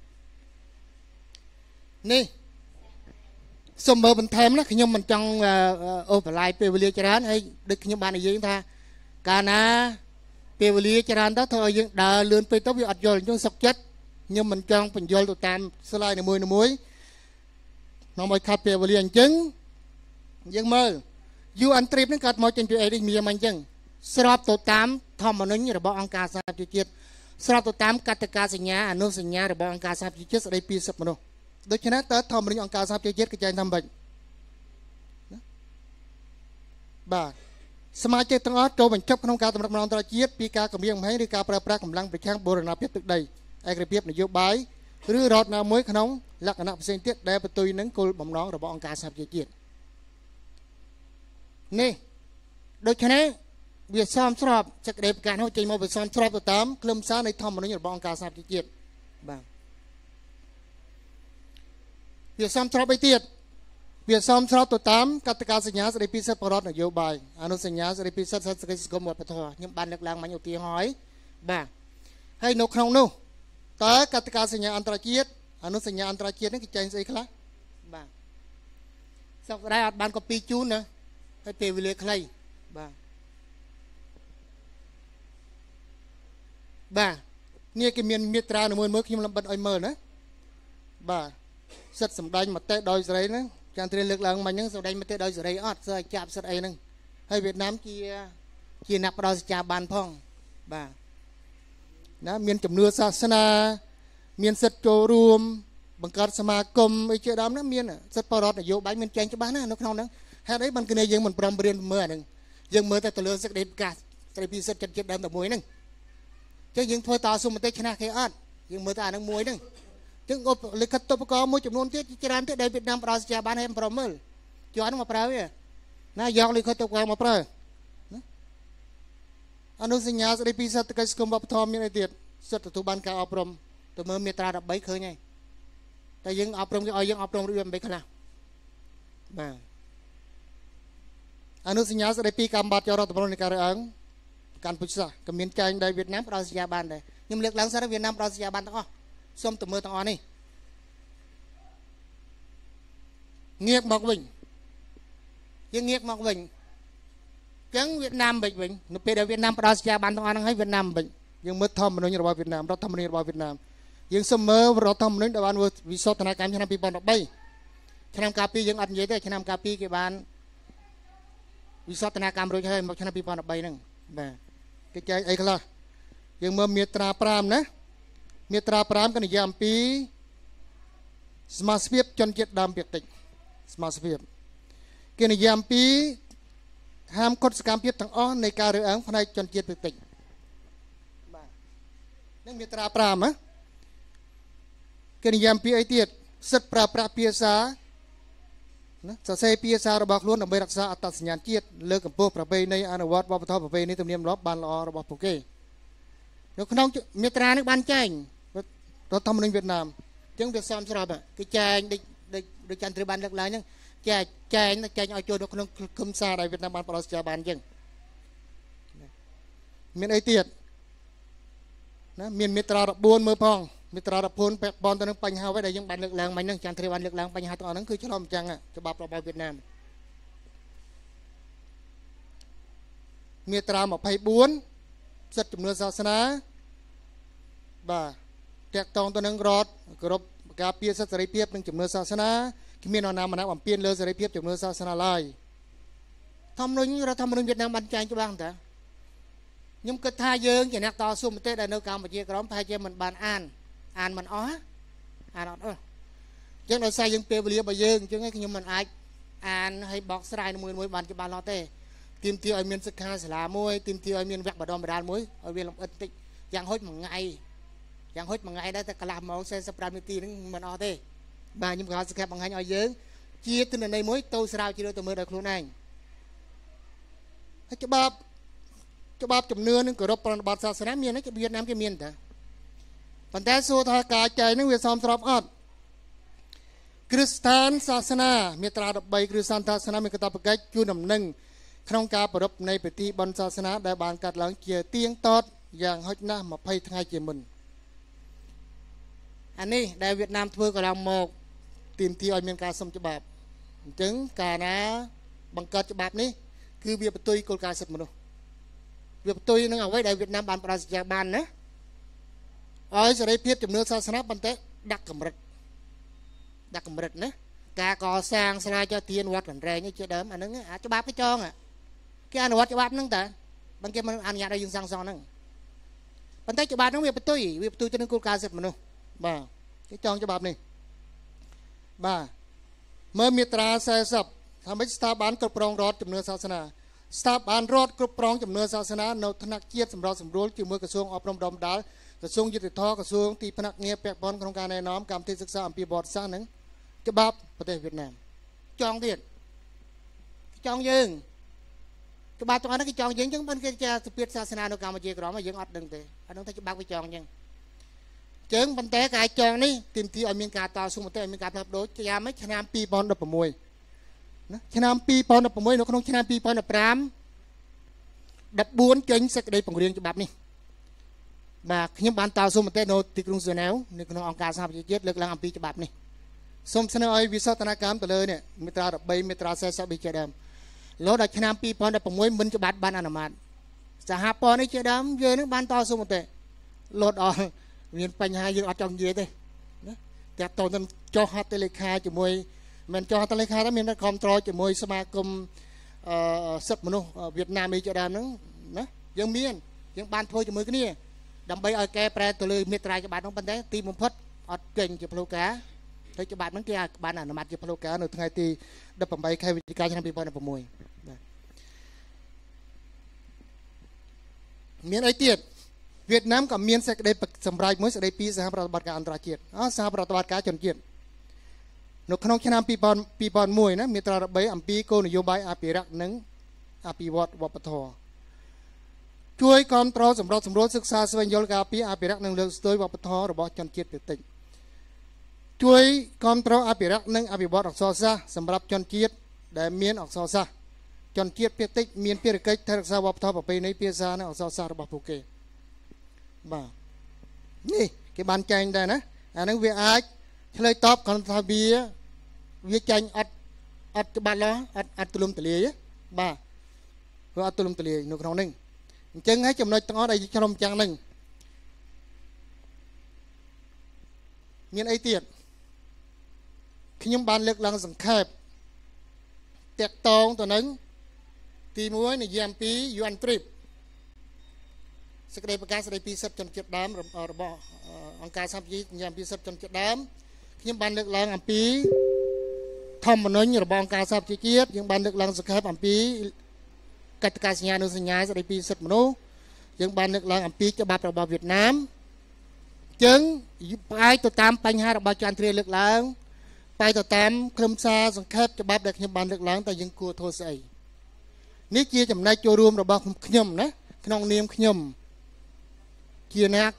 នេះសូមមើលបន្ថែមណាខ្ញុំមិនចង់អូសបន្លាយពេលវេលាច្រើនហើយដូចខ្ញុំបាននិយាយថាកាលណាពេលវេលាច្រើនទៅធ្វើឲ្យយើងដើរលឿនពេកទៅវាអត់យល់អញ្ចឹងសុខចិត្តខ្ញុំមិនចង់បញ្យល់ទៅតាមស្លាយនីមួយនាំឲ្យខាត់ពេលវេលាអញ្ចឹងយើងមើល UN trip ហ្នឹងកើតមកចេញពីអីនេះមានមកអញ្ចឹងស្របទៅតាមធម្មនុញ្ញរបស់អង្គការសហប្រជាជាតិស្របទៅតាមកតិកាសញ្ញាអនុសញ្ញារបស់អង្គការសហប្រជាជាតិស្ដីពីសិទ្ធិមនុស្សដូច្នេះតើធម្មនុញ្ញអង្គការសហប្រជាជាតិគេចែងថាម៉េចបាទសមាជិកទាំងអស់ចូលបញ្ចប់ក្នុងការតម្រឹបម្ដងអន្តរជាតិពីការគម្រាមកំហែងឬការប្រើប្រាស់កម្លាំងប្រឆាំងបូរណភាពទឹកដីឯកភាពនយោបាយឬរដ្ឋណាមួយក្នុងលក្ខណៈផ្សេងទៀតដែលបន្ទុយនឹងគោលបំណងរបស់អង្គការសហប្រជាជាតិនេះដូច្នេះវាសមស្របសេចក្តីប្រកាសនោះចេញមកវាសមស្របទៅតាមខ្លឹមសារនៃធម្មនុញ្ញរបស់អង្គការសហប្រជាជាតិបាទវាសមស្របអីទៀតវាសមស្របទៅតាមកតិកាសញ្ញាស្តីពីសិទ្ធិបរិបទនយោបាយអនុសញ្ញាស្តីពីសិទ្ធិសង្គមវប្បធម៌ខ្ញុំបានលើកឡើងមិញឧទាហរណ៍ហើយបាទហើយនៅក្នុងនោះតើកតិកាសញ្ញាអន្តរជាតិអនុសញ្ញាអន្តរជាតិនេះគេចែងស្អីខ្លះបាទសោកស្ដាយអត់បានកូពីជូនណាให้ពេលវេលាខ្លីបាទនេះគេមានមាត្រាមួយមើលខ្ញុំលំបិទឲ្យមើលណាបាទសិទ្ធិសម្ដែងមតិដោយសេរីហ្នឹងចាន់ត្រៀមលើកឡើងមិញហ្នឹងសម្ដែងមតិដោយសេរីអត់ស្អីចាប់សិទ្ធិអីហ្នឹងហើយវៀតណាមជាអ្នកផ្ដល់សេចក្ដីបានផងបាទណាមានជំនឿសាសនាមានសិទ្ធិចូលរួមបង្កើតសមាគមអីជាដើមហ្នឹងមានសិទ្ធិបរិបទនយោបាយមានចែងច្បាស់ណានៅក្នុងហ្នឹងហេតុអីបានគ្នាយើងមិនព្រមរៀនមើលអាហ្នឹងយើងមើលតែទៅលើសេចក្ដីប្រកាសស្ដីពីសិទ្ធិចិត្តដើមតែមួយហ្នឹងចឹងយើងធ្វើតស៊ូមតិឈ្នះគេអត់យើងមើលតែអាហ្នឹងមួយហ្នឹងចឹងលិខិតតុបកមួយចំនួនទៀតច្រើនទៀតដែលវៀតណាមផ្ដល់សេចក្ដីបានឲ្យប្រមើលយកហ្នឹងមកប្រើវាណាយកលិខិតតុបកមកប្រើអនុសញ្ញាស្ដីពីសេដ្ឋកិច្ចសង្គមវប្បធម៌មានអីទៀតសិទ្ធិទទួលបានការអប់រំទៅមើលមាត្រា13ឃើញហើយតែយើងអប់រំគេឲ្យយើងអប់រំរបៀបមិនខ្លះបាទអនុសញ្ញាស្ដីពីកម្មបាត់ចរដ្ឋពលនៃការរើសអើងកាន់ពុជសាសក៏មានចែងដោយវៀតណាមផ្ដល់សញ្ញាបានដែរខ្ញុំលើកឡើងសារវៀតណាមផ្ដល់សញ្ញាបានទាំងអស់សូមទៅមើលទាំងអស់នេះងាកមកវិញយើងងាកមកវិញចឹងវៀតណាមវិញនៅពេលដែលវៀតណាមផ្ដល់សញ្ញាបានទាំងអស់ហ្នឹងហើយវៀតណាមវិញយើងមើលធម្មនុញ្ញរបស់វៀតណាមរដ្ឋធម្មនុញ្ញរបស់វៀតណាមយើងសូមមើលរដ្ឋធម្មនុញ្ញដែលបានវិសោធនកម្មឆ្នាំ2013ឆ្នាំកាលពីយើងអត់និយាយទេឆ្នាំកាលពីគេបានវិសោធនកម្មរួចហើយមកឆ្នាំ2013ហ្នឹងបាទគេចែកអីខ្លះយើងមើលមាត្រា5ណាមាត្រា5ក៏និយាយអំពីសមាជិកជនជាតិដើមភាគតិចសមាជិកគេនិយាយអំពីហាមឃាត់សកម្មភាពទាំងអស់នៃការរើសអើងផ្នែកជនជាតិភាគតិចបាទនឹងមាត្រា5ណាគេនិយាយអំពីអីទៀតសិទ្ធិប្រើប្រាស់ភាសាណាសរសេរភាសារបស់ខ្លួនដើម្បីរក្សាអត្តសញ្ញាណជាតិលើកកម្ពស់ប្រពៃណីអនុវត្តវប្បធម៌ប្រពៃណីទំនៀមទម្លាប់បានល្អរបស់ពួកគេនៅក្នុងមាត្រានេះបានចែងរដ្ឋធម្មនុញ្ញវៀតណាមអញ្ចឹងវាសមស្របគេចែងដូចចន្ទត្រីបានលើកឡើងហ្នឹងចែងឲ្យចូលនៅក្នុងគំសារដែលវៀតណាមបានផ្ដល់សេចក្ដីបានអញ្ចឹងមានអីទៀតណាមានមាត្រា14មើលផងមាត្រា14ពាក់ព័ន្ធទៅនឹងបញ្ហាអ្វីដែលយើងបានលើកឡើងមិញហ្នឹងចន្ទត្រីបានលើកឡើងបញ្ហាទាំងអស់ហ្នឹងគឺឆ្លងអញ្ចឹងច្បាប់របស់វៀតណាមមាត្រា24សិទ្ធិជំនឿសាសនាបាទតាក់ទងទៅនឹងរដ្ឋគោរពការពារសិទ្ធិសេរីភាពនិងជំនឿសាសនាគ្មាននរណាម្នាក់បំពានលើសេរីភាពជំនឿសាសនាឡើយធម្មនុញ្ញរដ្ឋធម្មនុញ្ញវៀតណាមបានចែងច្បាស់តាខ្ញុំគិតថាយើងជាអ្នកតស៊ូមតិដែលនៅកម្ពុជាក្រមប្រហែលជាមិនបានអានមិនអស់អានអត់អស់អញ្ចឹងដោយសារយើងពេលវេលារបស់យើងអញ្ចឹងខ្ញុំមិនអាចអានឲ្យបកស្រាយមួយបានច្បាស់លាស់ទេទាមទារឲ្យមានសិក្ខាសាលាមួយទាមទារឲ្យមានវគ្គបណ្ដុះបណ្ដាលមួយឲ្យវាលម្អិតតិចយ៉ាងហោចមួយថ្ងៃដែរតែកន្លះម៉ោង45នាទីហ្នឹងមិនអស់ទេបាទខ្ញុំក៏សង្កេតបង្ហាញឲ្យយើងជាទិន្នន័យមួយទៅស្រាវជ្រាវទៅមើលដោយខ្លួនឯងហើយច្បាប់ជំនឿនិងគោរពប្រណិប័តសាសនាមានទេវៀតណាមគេមានតាប៉ុន្តែសួរថាការចែកហ្នឹងវាសមស្របអត់គ្រិស្តានសាសនាមាត្រា13គ្រិស្តានសាសនាមានកាតព្វកិច្ចជួយដំណឹងក្នុងការប្រារព្ធនៃពិធីបុណ្យសាសនាដែលបានកាត់ឡើងជាទៀងទាត់យ៉ាងហោចណាស់20ថ្ងៃជាមុនអានេះដែលវៀតណាមធ្វើកន្លងមកទាមទារឲ្យមានការសុំច្បាប់អញ្ចឹងកាលណាបង្កើតច្បាប់នេះគឺវាបន្ទុយគោលការណ៍សិទ្ធិមនុស្សវាបន្ទុយនឹងអ្វីដែលវៀតណាមបានផ្ដល់សេចក្ដីបានណាឲ្យសេរីភាពជំនឿសាសនាប៉ុន្តែដាក់កម្រិតណាការកសាងស្នាចទានវត្តកន្រែងនេះជាដើមអាហ្នឹងច្បាប់គេចងគេអនុវត្តច្បាប់ហ្នឹងតាបើគេមិនអនុញ្ញាតឲ្យយើងសាងសង់ហ្នឹងប៉ុន្តែច្បាប់ហ្នឹងវាបន្ទុយទៅនឹងគោលការណ៍សិទ្ធិមនុស្សបាទគេចងច្បាប់នេះបាទមើលមាត្រា40ថាម៉េចស្ថាប័នគ្រប់គ្រងរដ្ឋជំនឿសាសនាស្ថាប័នរដ្ឋគ្រប់គ្រងជំនឿសាសនានៅថ្នាក់ជាតិសម្រាប់សម្រួលជាមួយក្រសួងអប់រំបណ្ដុះបណ្ដាលក្រសួងយុតិធធក្រសួងទីភ្នាក់ងារពាក់ព័ន្ធក្នុងការណែនាំកម្មវិធីសិក្សាអំពីប្រវត្តិសាស្ត្រហ្នឹងច្បាប់ប្រទេសវៀតណាមចងទៀតចងយើងច្បាប់ទាំងអស់ហ្នឹងគេចងយើងអញ្ចឹងមិនគេជាសភាសាសនានៅកម្ពុជាក្រមយើងអត់ដឹងទេអត់ដឹងថាច្បាប់វាចងអញ្ចឹងប៉ុន្តែការចងនេះទាមទារឲ្យមានការតស៊ូមតិឲ្យមានការផ្លាស់ប្ដូរយ៉ាងម៉េចឆ្នាំ2016ណាឆ្នាំ2016នៅក្នុងឆ្នាំ2015 14ចេញសេចក្តីពង្រៀងច្បាប់នេះបាទខ្ញុំបានតស៊ូមតិនៅទីក្រុងហ្សឺណែវនៅក្នុងអង្គការសហប្រជាជាតិលើកឡើងអំពីច្បាប់នេះសូមស្នើឲ្យវិសោធនកម្មទៅលើនេះមាត្រា13មាត្រា40ជាដើម lỗ đại nam pi pon đại môi mình cho bạn ban ăn mát xã hạ pon ấy chơi đám giờ nước ban to số một tệ lột ở miền Pành hai giờ ở trong dưới đâyแต่ตอนนั้นจอฮัตเลขาจมวยมันจอฮัตเลขาแล้วมีนักคอมโตรจมวยสมาคมสักมนุษย์เวียดนามมีจะดามนั้นนะยังมียังบานโพจมวยกันนี่ดำไปเอาแกแปรตัวเลยมีตรายจะบานน้องปันได้ตีมุมพัดอดเก่งจะพลูกาเธอจะบานนั้นแกบานอ่ะนมัดจะพลูกาหนึ่งทั้งไงตีดับผมไปใครวิธีการทำปีบอลในผมมวยมีไอเตียดเวียดนามกับเมียนเสกได้สำรายมวยเสกได้ปีสหประชาการอันตรายเกียรติสหประชาการจนเกียรตินกขนมชนะปีบอลมวยนะมีตราใบอัมพีโกนโยบายอาปีรักหนึ่งอาปีวัดวัปทอช่วยความตรอสำรวจศึกษาสวัสดิ์ยลกาปีอาปีรักหนึ่งเลือกสวยวัปทอระบบจนเกียรติติช่วยความตรออาปีรักหนึ่งอาปีวัดอักษรซาสำหรับจนเกียรติได้เมียนอักษรซาจนเกียรติเปียติเมียนเปียริกเทรักษาวัปทอประเพณีเปียซาในอักษรซาระบบภูเก็ตบ่านี่cái bàn tranh đây nè nó việc ai chơi top còn thà việc tranh ắt bàn lo ắt tụlum tụi lìa bà rồi ắt tụlum tụi lìa nụ không nưng chân hay chồng nói tao đây cho lòng chàng nưng miền ấy tiệt khi nhóm bàn lực lăng sẵn khẹp tẹt tông tụi nưng tì muối này giam pí yuan tripสกเดประกาศสกเดปีสับจนเจ็ดดามระบบองค์การสัมพันธ์ยามปีสับจนเจ็ดดามยังบันทึกหลังอัมปีทอมมันน้อยระบบองค์การสัมพันธ์เกียรติยังบันทึกหลังสกัดอัมปีกิจการสัญญาณสัญญาสกเดปีสับมนุษย์ยังบันทึกหลังอัมปีจะบาประบบเวียดนามจึงไปต่อตามปัญหาระบบการเทรดเลือกหลังไปต่อตามเครื่องซาสังเกตจะบาเด็กยังบันทึกหลังแต่ยังกลัวโทษใส่นี่เกี่ยจำนายโจรวมระบบขย่มนะขนองเนียมขย่มเกียร์นัก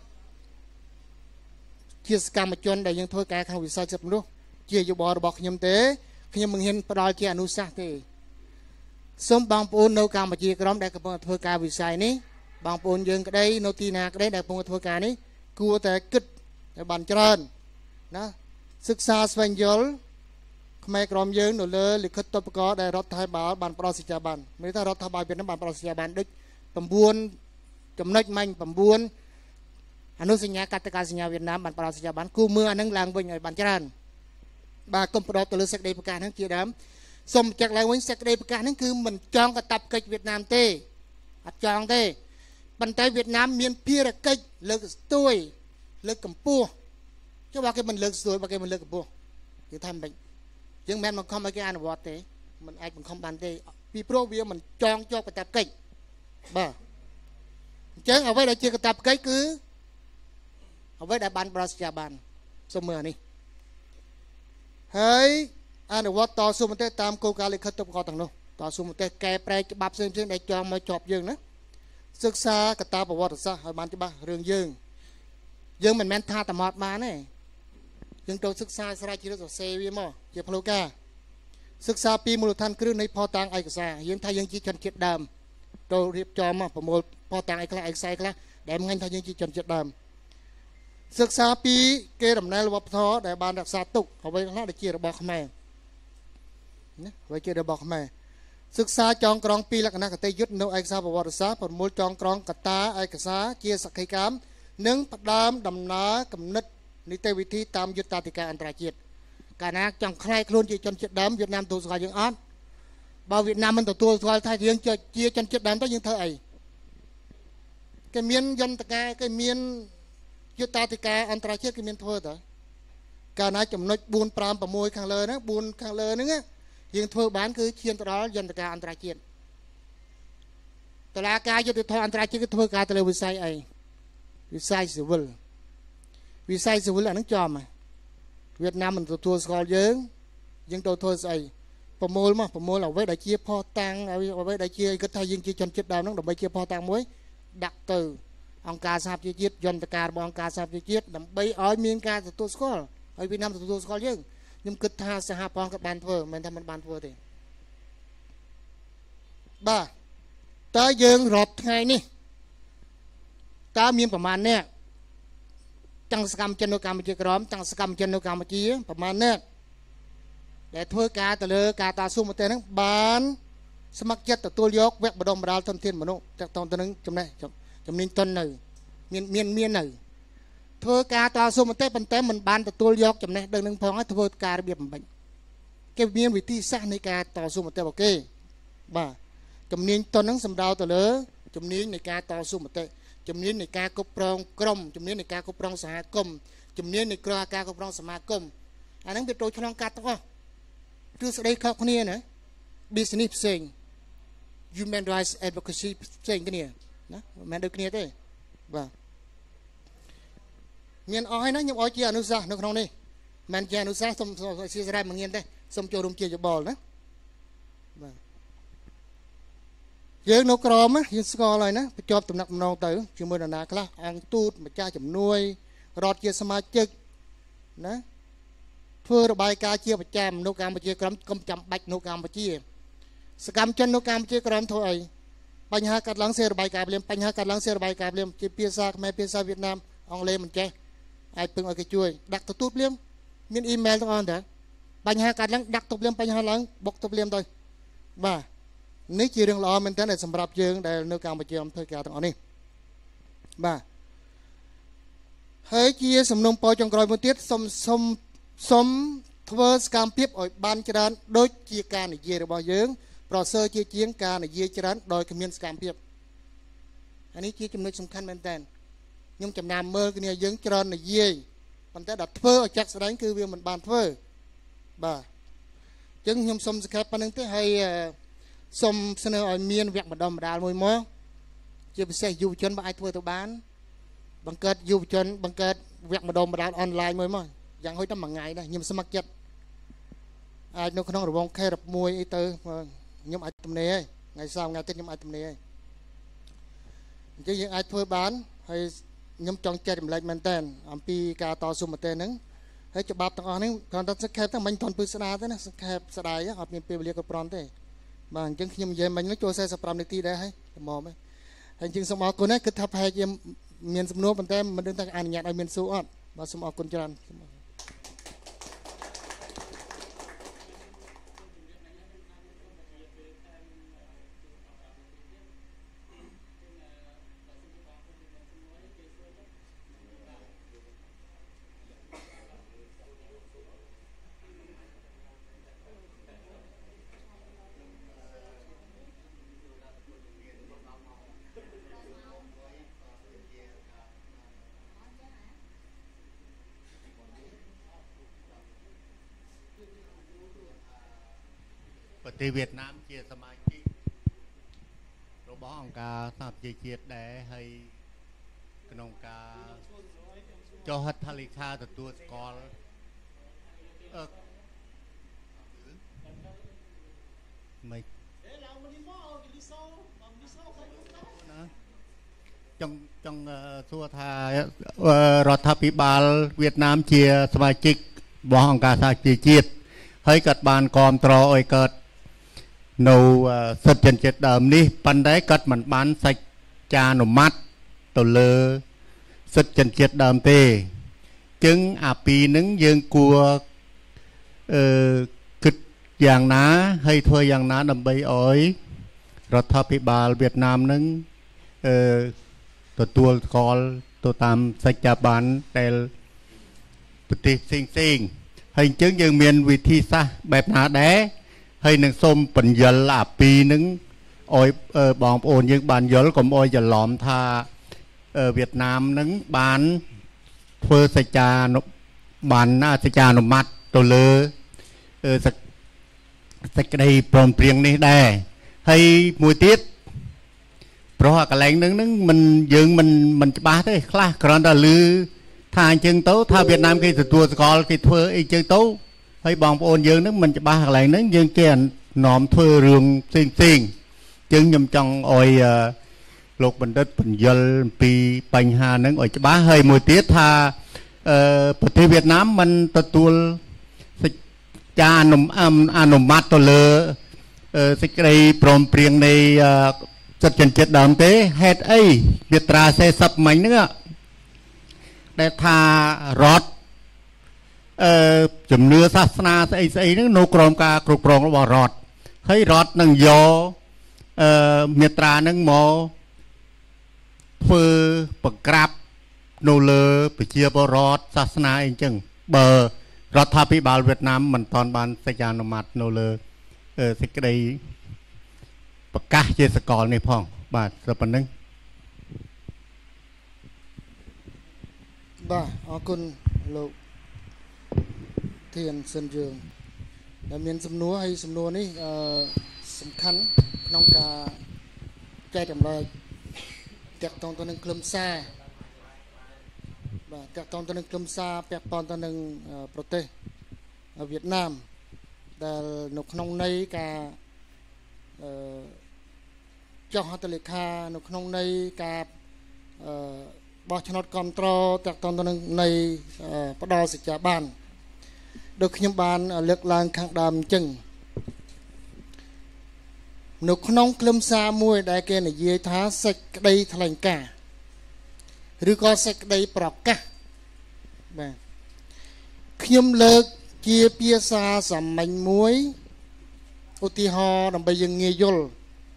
เกียร์สกรรมจนได้ยังโทษการข้าวิสัยจับรู้เกียร์อยู่บ่อระบบขยมเตะขยมมึงเห็นปลอยเกียร์อนุสักเตะสมบางปูนโนการมาเกียร์กร้อมได้กับโทษการวิสัยนี้บางปูนยังก็ได้โนตีนาก็ได้ได้ปูนโทษการนี้กลัวแต่กึศแต่บันเจริญนะศึกษาสวรรค์ยลขมายกรอมยังหนูเลยหรือคัดตัวประกอบได้รัฐไทยบาลบันปรสิจาบันไม่ได้รัฐบาลเป็นน้ำบันปรสิจาบันดึกปมบุญจำนวนมันปมบุญอนุสัญญาการตการสัญญาเวียดนามบันปราศจากบันกู้มืออันนั้นลางเป็นไงบันจรันบากรมปรตัวเลือกสักเดประการทั้งเกียรติสมจากแรงวันสักเดประการนั้นคือมันจองกับตับเกจเวียดนามเต้อัดจองเต้บันไดเวียดนามเมียนพี่ระเกจเลือกตุ้ยเลือกกับปูเจ้าว่าแกมันเลือกสวยว่าแกมันเลือกกับปูจะทำไปยังแม้มันคอมมาแกอันวัดเต้มันไอ้มันคอมบันเต้ปีโปรเวียมันจองจองกับตับเกจบ่เจ้าเอาไว้ได้เจอกับตับเกจคือเอาไว้ได้บันปราศจากบันเสมอนี่เฮ้ยอันว่าต่อสู้มันได้ตามโครงการเลยคัดตัวประกอบต่างโน้ต่อสู้มันได้แก้แปลบับเส้นได้จองมาจอบยืงนะศึกษากตาประวัติศาสตร์ให้มันจะบ้าเรื่องยืงเหมือนแมนท่าตมอดมาเนี่ยยังตัวศึกษาสลายจิตตัวเซวีมอเกี่ยวกับโลกาศึกษาปีมูลทันคลื่นในพอต่างไอกษายังไทยยังจีจนเจ็ดดำตัวเรียบจอมมาประมวลพอต่างไอคลาไอไซคลาแต่เงินไทยยังจีจนเจ็ดดำศึกษาปีเกดำในระบบท้อแต่บานรักษาตุกเอาไว้ข้างหน้าได้เกี่ยวกับบอกแม่เนี่ยไว้เกี่ยวกับบอกแม่ศึกษาจองกรองปีลักษณะกติยุทธโนเอกสารประวัติศาสตร์ผลมูลจองกรองกตาเอกสารเกี่ยวสักขีกรรมหนึ่งประดามดำนากำนิดนิเทศวิธีตามยุทธาธิการอันตรายจิตการนักจองใครคลุนจีจนจิตดำเวียดนามตัวสกายยังอ่อนบ่าวเวียดนามมันตัวสกายไทยยังเจียจนจิตดำต้องยังเท่าไอแกเมียนยันตะแกแกเมียนยุทธาธิการอันตรายเชื่อกิมินโทษแต่การนั้นจำนวนบุญปรามประมวยขังเลยนะบุญขังเลยนึงอ่ะยังโทษบ้านคือเชียนตลอดยันตการอันตรายเชื่อตลาดการยุทธอันตรายเชื่อก็โทษการตะเลวิสัยไอวิสัยสิวิลอันนั้นจอมเวียดนามมันตัวสกอลเยอะยังตัวโทษใส่ประมวยมั้งประมวยเอาไว้ได้เชี่ยพ่อตังเอาไว้ได้เชี่ยก็ไทยยังจีจนจิตดาวนั่งดอกใบเชี่ยพ่อตังมวยดักตือองค์การสหประชาชาติยนตการองค์การสหประชาชาติดำใบอ้อยมีการตัวสกอลไอ้เวียดนามตัวสกอลเยอะยังกึศท่าสหปองกับบันเทอร์มันทำมันบันเทอร์เองบ้าตาเยิงรอบไงนี่ตามีประมาณเนี้ยจังสกรรมจันโนกรรมจีกรอมจังสกรรมจันโนกรรมจีประมาณเนี้ยแต่ถ้วยกาตะเลกาตาสู้มาเตนังบานสมัครจัดตัวยกแวกบดมบดาลทนเทียนมนุษย์จากตอนตัวนึงจำได้จำนินต้นหนึ่งเมียนหนึ่งเธอกาตาสุมาเต้ปันเต้มันบานตัวยกจำได้เดินหนึ่งพองให้เธอการระเบียบมันเป็นเก็บเมียนวิธีสร้างในการต่อสู้มาเต้บอกเก้บ่าจำนินต้นนั้นสำดาวตัวเลยจำนินในการต่อสู้มาเต้จำนินในการกบปรองกรมจำนินในการกบปรองสหกรมจำนินในการกบปรองสมาคมอันนั้นเป็นตัวชนองการต้องคือสไลด์เขาคนนี้นะ business เซ็ง human rights advocacy เซ็งกันเนี่ยนะมันดูกันเนี่ยได้บ่าเงินอ้อยนะยังอ้อยเจียนุสาในครั้งนี้มันเจียนุสาสมเสียสายมันเงินได้สมโจรุมเจียจะบอลนะเยอะนกกรอมะยังสกออะไรนะไปจอบตำหนักนองเต๋อชื่อมือนาคละอังตูดมาจ่าจำนวยรอดเกียสมาชิกนะเพื่อระบายการเชี่ยวประจำนกการประเจียกรมกำจำบัดนกการประเจียสกรรมจนนกการประเจียกรมถอยปัญหาการล้างเสียระบายการเลี้ยงปัญหาการล้างเสียระบายการเลี้ยงจีเปียซาแม่เปียซาเวียดนามอังเลมันแก่ไอ้เพิ่งเอาไปช่วยดักตัวเลี้ยงมีอีเมลต้องอ่านเถอะปัญหาการล้างดักตัวเลี้ยงปัญหาล้างบอกตัวเลี้ยงโดยบ่านี่จีเรื่องล้อมันแต่ในสำหรับเยืองได้นกการประเจียมเพื่อการต้องอ่านนี่บ่าเฮ้ยจีสำนงปอจังกรอยมันเตี้ยสมทวสการเพียบอ่อยบานจรันโดยจีการในเยื่อระบายเยืองโปรเซอร์จีเจียงการในเยื่อจรันโดยขมิ้นสการเพียบอันนี้จีจำนวนสำคัญเป็นแต่ยมจำนำเมื่อกันเนี่ยยังจรันในเยื่อมันแต่ดัดเพื่อจากแสดงคือเวียมันบานเพื่อบ่าจึงยมสมสกัดปนังที่ให้สมเสนออ่อยเมียนเวียกมาดมดาลมวยมั้งจะไปใส่ยูจนบ่ไอเพื่อตัวบ้านบังเกิดยูจนบังเกิดเวียกมาดมดาลออนไลน์มวยมั้งอย่างห้อยตั้งมังไงนะยมสมัครจัดไอ้นกขนมระวงแค่รับมวยไอเตอร์ยมไอตำเนยไงซ้ำไงเต้นยมไอตำเนยจะยังไอเพื่อบ้านให้ยมจองใจดำเนินมันเต้นอันปีกาต่อสู้มาเต้นนึงให้จะบาปต่างๆนึงตอนสักแค่ตั้งมันตอนปืนสนาเต้นนะสักแค่สลายอ่ะมีเปรียบเรียกกับปรอนเต้บางจึงยมเย็นมันนึกโจเซ่สปรามในที่ได้ให้มองไหมให้จึงสมองคนนั้นคือทับให้ยมเมียนสมโนมันเต้นมันดึงทางอ่านหยาดไอเมียนสู้อ่ะมาสมองคนจรันประเทศเวียดนามเชียร์สมาชิกเราบอกองค์การสหประชาชาติได้ให้กนองการจอฮัตทาลิคาตัวสกอลไม่จังสัวทารัฐพิบาลเวียดนามเชียร์สมาชิกบอกองค์การสหประชาชาติให้กัดบานกอมตรอไอเกิดนูสัจจเจตเดิมนี้ปันได้กัดมันบานสัจจานุมัดตัวเลอสัจจเจตเดิมเตจึงปีนึงยังกลัวกึดอย่างน้าให้ทัวอย่างน้าดำใบอ้อยรัฐพิบาลเวียดนามนึงตัวกอลตัวตามสัจจบานแต่ปฏิสิงให้จึงยังมีวิธีซะแบบหนาแด้ให้หนึ่งส้มปัญญาลาปีนึงอ้อยบองโอนยังบานยลก็อ้อยจะหลอมทาเวียดนามนึงบานเฟอร์สจานบานน่าสจานุมัดตัวเลสักได้ปลอมเปลี่ยนนี่ได้ให้มวยติดเพราะกระแหลงนึงมันยังมันจะบ้าได้คลาครอนดาลือทางเชิงโต๊ะถ้าเวียดนามกี่ตัวสกอลกี่ทัวไอเชิงโต๊ะให้บองโอนยืนนึกมันจะบ้าอะไรนึกยืนแก่นหนอมทัวเรืองซิงจึงยำจังอ้อยโลกบันทึกปัญญาปีปัญหานึกอ้อยจะบ้าให้มวยเตี้ยทาประเทศเวียดนามมันตัวจาหนุ่มหนุ่มมัดตัวเลสิกรีปลอมเปลี่ยนในจัดเจ็ดดำเต้เฮดไอเบียตราเซซับมันเนื้อแต่ทารอดจุ่มเนื้อศาสนาไอ้นึกโนกรมกากรุกรองระหว่างรอดให้รอดนั่งโยមេត្រានឹងមកធ្វើបង្ក្រាបនៅលើប្រជាពលរដ្ឋសាសនាអីចឹងបើរដ្ឋាភិបាលវៀតណាមមិនទាន់បានសេចក្ដីអនុម័តនៅលើសេចក្ដីប្រកាសជាសកលនេះផងបាទតែប៉ុណ្្នឹងបាទអរគុណលោកធានសិនយើងដែលមានសំណួរហើយសំណួរនេះសំខាន់ក្នុងការចែកចម្លើយតាក់ទងទៅនឹងខ្លឹមសារបាទតាក់ទងទៅនឹងខ្លឹមសារពាក់ព័ន្ធទៅនឹងប្រទេសវៀតណាមដែលនៅក្នុងន័យកាចុះហត្ថលេខានៅក្នុងន័យការបោះឆ្នោតគ្រប់គ្រងតាក់ទងទៅនឹងន័យផ្ដល់សេចក្ដីបានដូចខ្ញុំបានលើកឡើងខាងដើមអញ្ចឹងនៅក្នុងខ្លឹមសារមួយដែលគេនិយាយថាសេចក្តីថ្លែងការណ៍ឬក៏សេចក្តីប្រកាសបាទខ្ញុំលើកជាភាសាសាមញ្ញមួយឧទាហរណ៍ដើម្បីយើងងាយយល់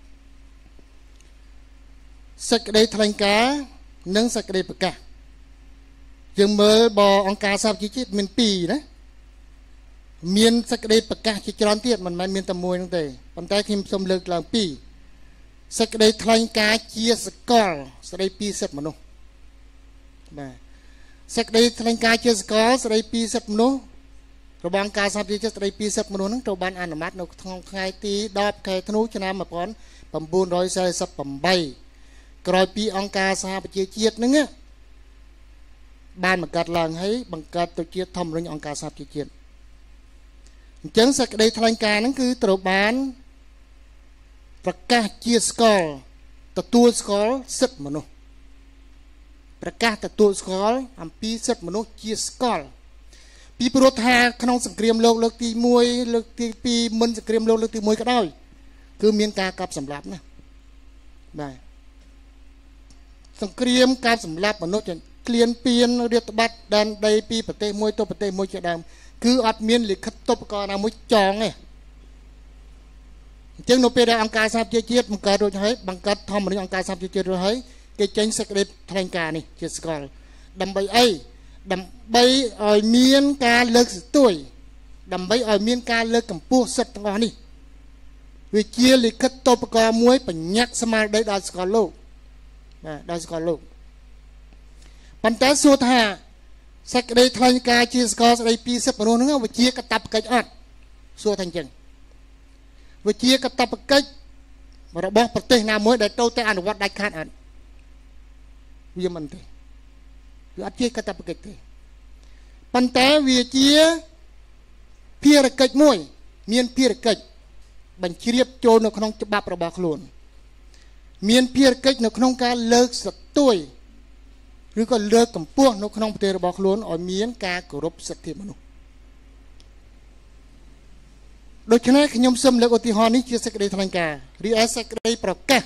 សេចក្តីថ្លែងការណ៍និងសេចក្តីប្រកាសយើងមើលបើអង្គការសហជីវជាតិមាន2ណាមានសេចក្តីប្រកាសជាច្រើនទៀតមិនមែនមានតែមួយនោះទេប៉ុន្តែខ្ញុំសូមលើកឡើង2សេចក្តីថ្លែងការណ៍ជាសកលស្តីពីសិទ្ធិមនុស្សបាទសេចក្តីថ្លែងការណ៍ជាសកលស្តីពីសិទ្ធិមនុស្សរបស់អង្គការសហជីវជាតិស្តីពីសិទ្ធិមនុស្សនឹងត្រូវបានអនុម័តនៅក្នុងថ្ងៃទី10ខែធ្នូឆ្នាំ1948ក្រោយពីអង្គការសហប្រជាជាតិនឹងបានបង្កើតឡើងហើយបង្កើតទៅជាធម្មនុញ្ញអង្គការសហប្រជាជាតិអញ្ចឹងសេចក្តីថ្លែងការណ៍ហ្នឹងគឺត្រូវបានប្រកាសជាស្គាល់ទទួលស្គាល់សិទ្ធិមនុស្សប្រកាសទទួលស្គាល់អំពីសិទ្ធិមនុស្សជាស្គាល់ពីព្រោះថាក្នុងសង្គ្រាមលោកលើកទី1លើកទី2មុនសង្គ្រាមលោកលើកទី1ក៏ដោយគឺមានការកាប់សម្លាប់ណាបាទសង្គ្រាមកាប់សម្លាប់មនុស្សក្លៀនពៀនរាតត្បាតដែនដីពីប្រទេសមួយទៅប្រទេសមួយជាដើមគឺអត់មានលិខិតតុបកណាមួយចងទេអញ្ចឹងនៅពេលដែលអង្គការសហប្រជាជាតិបង្កើតរួចហើយបង្កើតធម្មនុញ្ញអង្គការសហប្រជាជាតិរួចហើយគេចេញសេចក្តីថ្លែងការណ៍នេះជាស្គាល់ដើម្បីអីដើម្បីឲ្យមានការលើកស្ទួយដើម្បីឲ្យមានការលើកកម្ពស់សិទ្ធិទាំងអស់នេះវាជាលិខិតតុបកមួយបញ្ញត្តិស្មារតីដល់សកលលោកបាទដល់សកលលោកប៉ុន្តែសួរថាសេចក្តីថ្លែងការណ៍ជាសកលស្តីពីសិទ្ធិមនុស្សហ្នឹងវាជាកាតព្វកិច្ចអត់សួរថាអញ្ចឹងវាជាកាតព្វកិច្ចរបស់ប្រទេសណាមួយដែលទៅតែអនុវត្តដាច់ខាតអត់វាមិនទេវាអត់ជាកាតព្វកិច្ចទេប៉ុន្តែវាជាភារកិច្ចមួយមានភារកិច្ចបញ្ជ្រាបចូលនៅក្នុងច្បាប់របស់ខ្លួនមានភារកិច្ចនៅក្នុងការលើកស្ទួយឬក៏លើកកម្ពស់នៅក្នុងប្រទេសរបស់ខ្លួនឲ្យមានការគោរពសិទ្ធិមនុស្សដូច្នេះខ្ញុំសូមលើកឧទាហរណ៍នេះជាសេចក្តីថ្លែងការណ៍រីឯសេចក្តីប្រកាស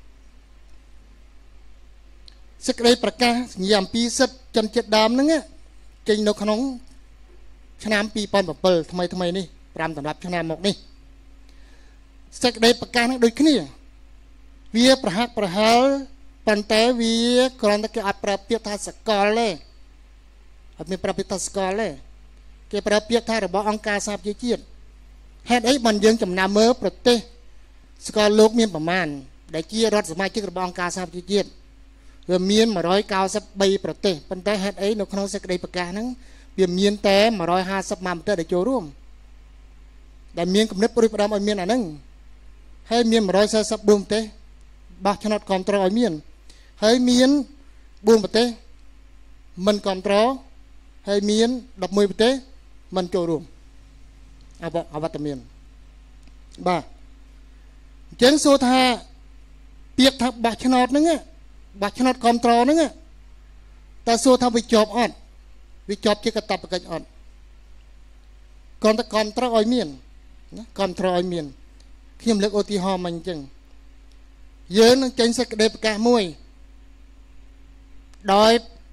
សេចក្តីប្រកាសនិយាយអំពីសិទ្ធិជនជាតិដើមហ្នឹងចេញនៅក្នុងឆ្នាំ2007ថ្មីនេះ5សម្រាប់ឆ្នាំមកនេះសេចក្តីប្រកាសហ្នឹងដូចគ្នាវាប្រហាក់ប្រហែលប៉ុន្តែវាគ្រាន់តែគេអត់ប្រើពាក្យថាសកលទេអត់មានប្រើពាក្យថាសកលទេគេប្រើពាក្យថារបស់អង្គការសហប្រជាជាតិហេតុអីបានយើងចំណាំមើលប្រទេសសកលលោកមានប្រមាណដែលជារដ្ឋសមាជិករបស់អង្គការសហប្រជាជាតិវាមាន193ប្រទេសប៉ុន្តែហេតុអីនៅក្នុងសេចក្តីប្រកាសហ្នឹងវាមានតែ150ម៉ានប្រទេសដែលចូលរួមដែលមានគំនិតព្រួយផ្ដំឲ្យមានអាហ្នឹងហើយមាន144ប្រទេសបោះឆ្នោតគ្រប់គ្រងឲ្យមានហើយមាន4ប្រទេសមិនគ្រប់គ្រងហើយមាន11ប្រទេសមិនចូលរួមអវត្តមានបាទអញ្ចឹងសួរថាពាក្យថាបោះឆ្នោតហ្នឹងបោះឆ្នោតគ្រប់គ្រងហ្នឹងតើសួរថាវាជាប់អត់វាជាប់ជាកាតព្វកិច្ចអត់គ្រាន់តែគ្រប់គ្រងឲ្យមានណាគ្រប់គ្រងឲ្យមានខ្ញុំលើកឧទាហរណ៍មកអញ្ចឹងយើងនឹងចេញសេចក្តីប្រកាសមួយដោយ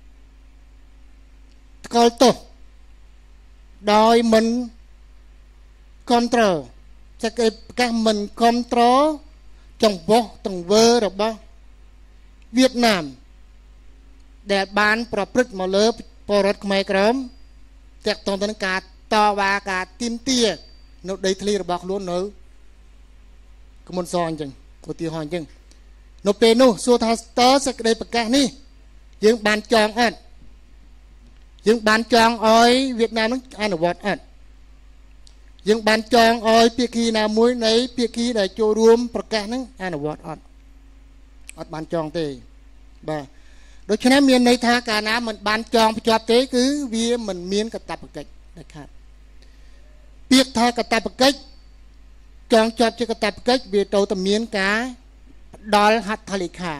ថ្កល់ទោសដោយមិនគ្រប់គ្រងសេចក្តីប្រកាសមិនគ្រប់គ្រង trong vô tầng vơ rồi bao Việt Nam để bán property mà lỡ porot khmer krom tẹt tông tới cả to và cả tim tia nó đầy thli rồi bạc luôn nữa có một son chừng một tia hòn chừng nó penu xua thà to sẽ đây bậc cả ní dương bàn tròn ăn dương bàn tròn ơi Việt Nam nó ăn ở vọt ăn dương bàn tròn ơi phía kia nào muối nấy phía kia để cho rùm bậc cả nó ăn ở vọt ăn ăn bàn tròn tê bà đối với miền này tha cả ná mình bàn tròn cho tế cứ vì mình miền cái tập cách đại khái biết tha cái tập cách tròn cho cái tập cách vì đầu tầm miền cá đói hạt thali kha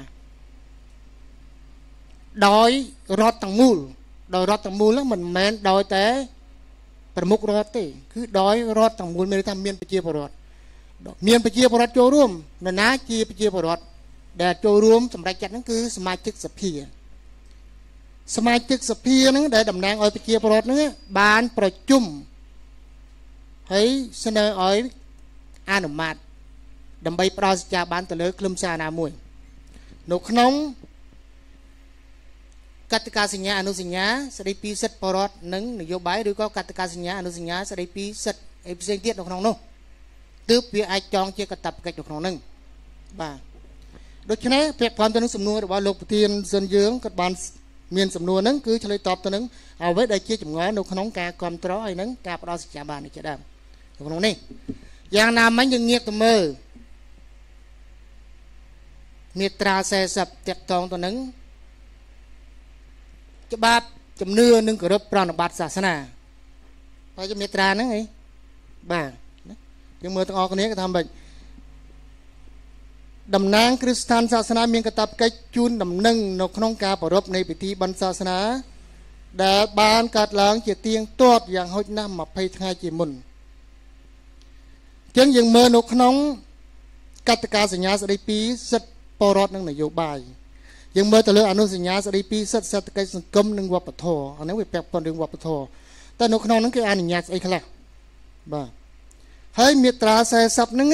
đói rót tầng mùl là mình men đói téประมุข rót té cứ đói rót tầng mùl mìnhทำ miền Pachia Porot miền Pachia Porot ចូលរួមនរណាជា Pachia Porot ដែលចូលរួមសម្រាប់ចាត់ហ្នឹងគឺសមាជិកសភាហ្នឹងដែលតំណាងឲ្យ Pachia Porot ហ្នឹងបានប្រជុំហើយស្នើឲ្យអនុម័តដើម្បីផ្ដល់សេចក្ដីបានទៅលើខ្លឹមសារណាមួយនៅក្នុងកតិកាសញ្ញាអនុសញ្ញាស្ដីពីសិទ្ធិបរដ្ឋនិងនយោបាយឬក៏កតិកាសញ្ញាអនុសញ្ញាស្ដីពីសិទ្ធិអីផ្សេងទៀតនៅក្នុងនោះទើបវាអាចចងជាកាតព្វកិច្ចនៅក្នុងហ្នឹងបាទដូច្នេះពាក់ព័ន្ធទៅនឹងសំណួររបស់លោកប្រធានសិនយើងគាត់បានមានសំណួរហ្នឹងគឺឆ្លើយតបទៅនឹងអ្វីដែលជាចម្ងល់នៅក្នុងការគ្រប់គ្រងហើយនឹងការផ្ដល់សេចក្ដីបាននេះជាដើមនៅក្នុងនេះយ៉ាងណាមិញយើងងាកទៅមើលមាត្រា40តាក់ទងទៅនឹងច្បាប់ជំនឿនិងគោរពប្រណិប័តសាសនាហើយមាត្រាហ្នឹងអីបាទយើងមើលទាំងអស់គ្នាគេថាម៉េចតំណាងគ្រិស្តានសាសនាមានកាតព្វកិច្ចជូនដំណឹងនៅក្នុងការប្រារព្ធនៃពិធីបុណ្យសាសនាដែលបានកាត់ឡើងជាទៀងទាត់យ៉ាងហោចណាស់20ថ្ងៃជាមុនចឹងយើងមើលនៅក្នុងកតិកាសញ្ញាស្ដីពីសិទ្ធិបរដ្ឋនិងនយោបាយយើងមើលទៅលើអនុសញ្ញាស្ដីពីសិទ្ធិសេដ្ឋកិច្ចសង្គមនិងវប្បធម៌អានេះវាពាក់ព័ន្ធរឿងវប្បធម៌តែនៅក្នុងហ្នឹងគេអនុញ្ញាតស្អីខ្លះបាទហើយមាត្រា40ហ្នឹង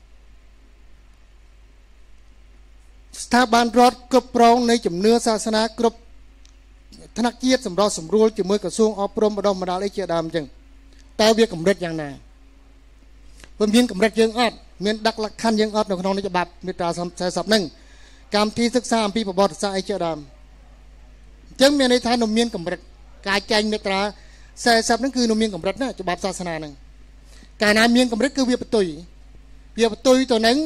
ស្ថាប័នរដ្ឋគ្រប់គ្រងនៃជំនឿសាសនាគ្រប់ថ្នាក់ជាតិសម្រាប់សម្រួលជាមួយក្រសួងអប់រំបណ្ដុះបណ្ដាលអីជាដើមអញ្ចឹងតើវាកម្រិតយ៉ាងណាវាមានកម្រិតយើងអត់មានដាក់លក្ខខណ្ឌយើងអត់នៅក្នុងច្បាប់មាត្រា40ហ្នឹងកម្មវិធីសិក្សាអំពីប្រវត្តិសាស្ត្រអីជាដើមអញ្ចឹងមានន័យថានៅមានកម្រិតការចែងមាត្រា40ហ្នឹងគឺនៅមានកម្រិតណាច្បាប់សាសនាហ្នឹងកាលណាមានកម្រិតគឺវាបន្ទុយទៅនឹង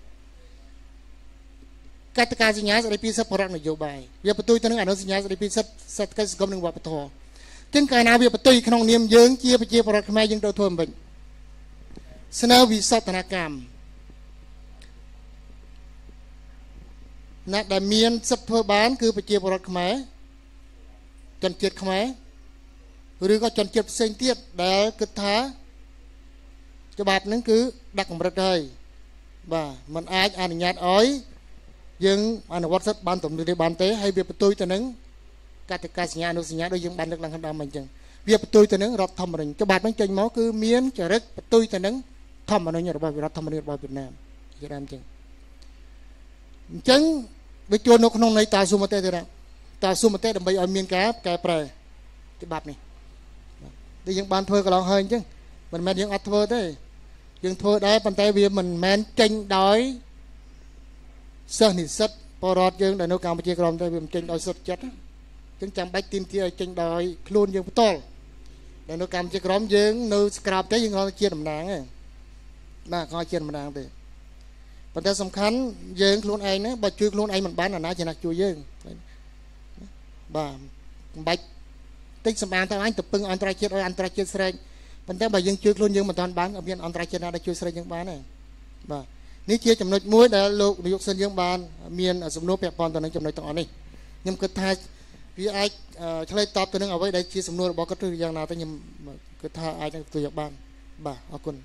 កតិកាសញ្ញាស្ដីពីសិទ្ធិបរដ្ឋនយោបាយវាបន្ទុយទៅនឹងអនុសញ្ញាស្ដីពីសិទ្ធិសេដ្ឋកិច្ចសង្គមនិងវប្បធម៌អញ្ចឹងកាលណាវាបន្ទុយក្នុងនាមយើងជាប្រជាពលរដ្ឋខ្មែរយើងត្រូវធ្វើមិនស្នើវិសោធនកម្មណាដែលមានសិទ្ធិធ្វើបានគឺប្រជាពលរដ្ឋខ្មែរជនជាតិខ្មែរឬក៏ជនជាតិផ្សេងទៀតដែលគិតថាច្បាប់ហ្នឹងគឺដាក់កម្រិតហើយបាទมันអាចអនុញ្ញាតឲ្យយើងអនុវត្តសិទ្ធិបានទំនើបបានទេហើយវាបន្ទុយទៅនឹងកតិកាសញ្ញាអនុសញ្ញាដូចយើងបានលើកឡើងខាងដើមអញ្ចឹងវាបន្ទុយទៅនឹងរដ្ឋធម្មនុញ្ញច្បាប់ហ្នឹងចេញមកគឺមានចរិតបន្ទុយទៅនឹងធម្មនុញ្ញរបស់រដ្ឋធម្មនុញ្ញរបស់វៀតណាមជាដើមអញ្ចឹងវាចូលនៅក្នុងន័យតស៊ូមតិទេតស៊ូមតិដើម្បីឲ្យមានការកែប្រែច្បាប់នេះដែលយើងបានធ្វើកន្លងហើយអញ្ចឹងមិនមែនយើងអត់ធ្វើទេយើងធ្វើដែរប៉ុន្តែវាមិនមែនចេញដោយសិស្សនិស្សិតបរដ្ឋយើងដែលនៅកម្ពុជាក្រមតែវាមិនចេញដោយសុទ្ធចិត្តអញ្ចឹងចាំបាច់ទីមទីឲ្យចេញដោយខ្លួនយើងផ្ទាល់ដែលនៅកម្ពុជាក្រមយើងនៅស្ក្រាបទេយើងគាត់ជាតំណាងទេបាទគាត់ជាតំណាងទេប៉ុន្តែសំខាន់យើងខ្លួនឯងណាបើជួយខ្លួនឯងមិនបានអាណាជាអ្នកជួយយើងបាទមិនបាច់តិចសម្បានទៅអញទៅពឹងអន្តរជាតិឲ្យអន្តរជាតិស្រែកប៉ុន្តែបើយើងជួយខ្លួនយើងមិនតាន់បានអត់មានអន្តរជាតិណាដែលជួយស្រែកយើងបានទេបាទនេះជាចំណុចមួយដែលលោកនាយកសិនយើងបានមានសំណួរពាក់ព័ន្ធទៅនឹងចំណុចទាំងអស់នេះខ្ញុំគិតថាវាអាចឆ្លើយតបទៅនឹងអ្វីដែលជាសំណួររបស់គាត់ឬយ៉ាងណាទៅខ្ញុំគិតថាអាចនឹងទទួលយកបានបាទអរគុណ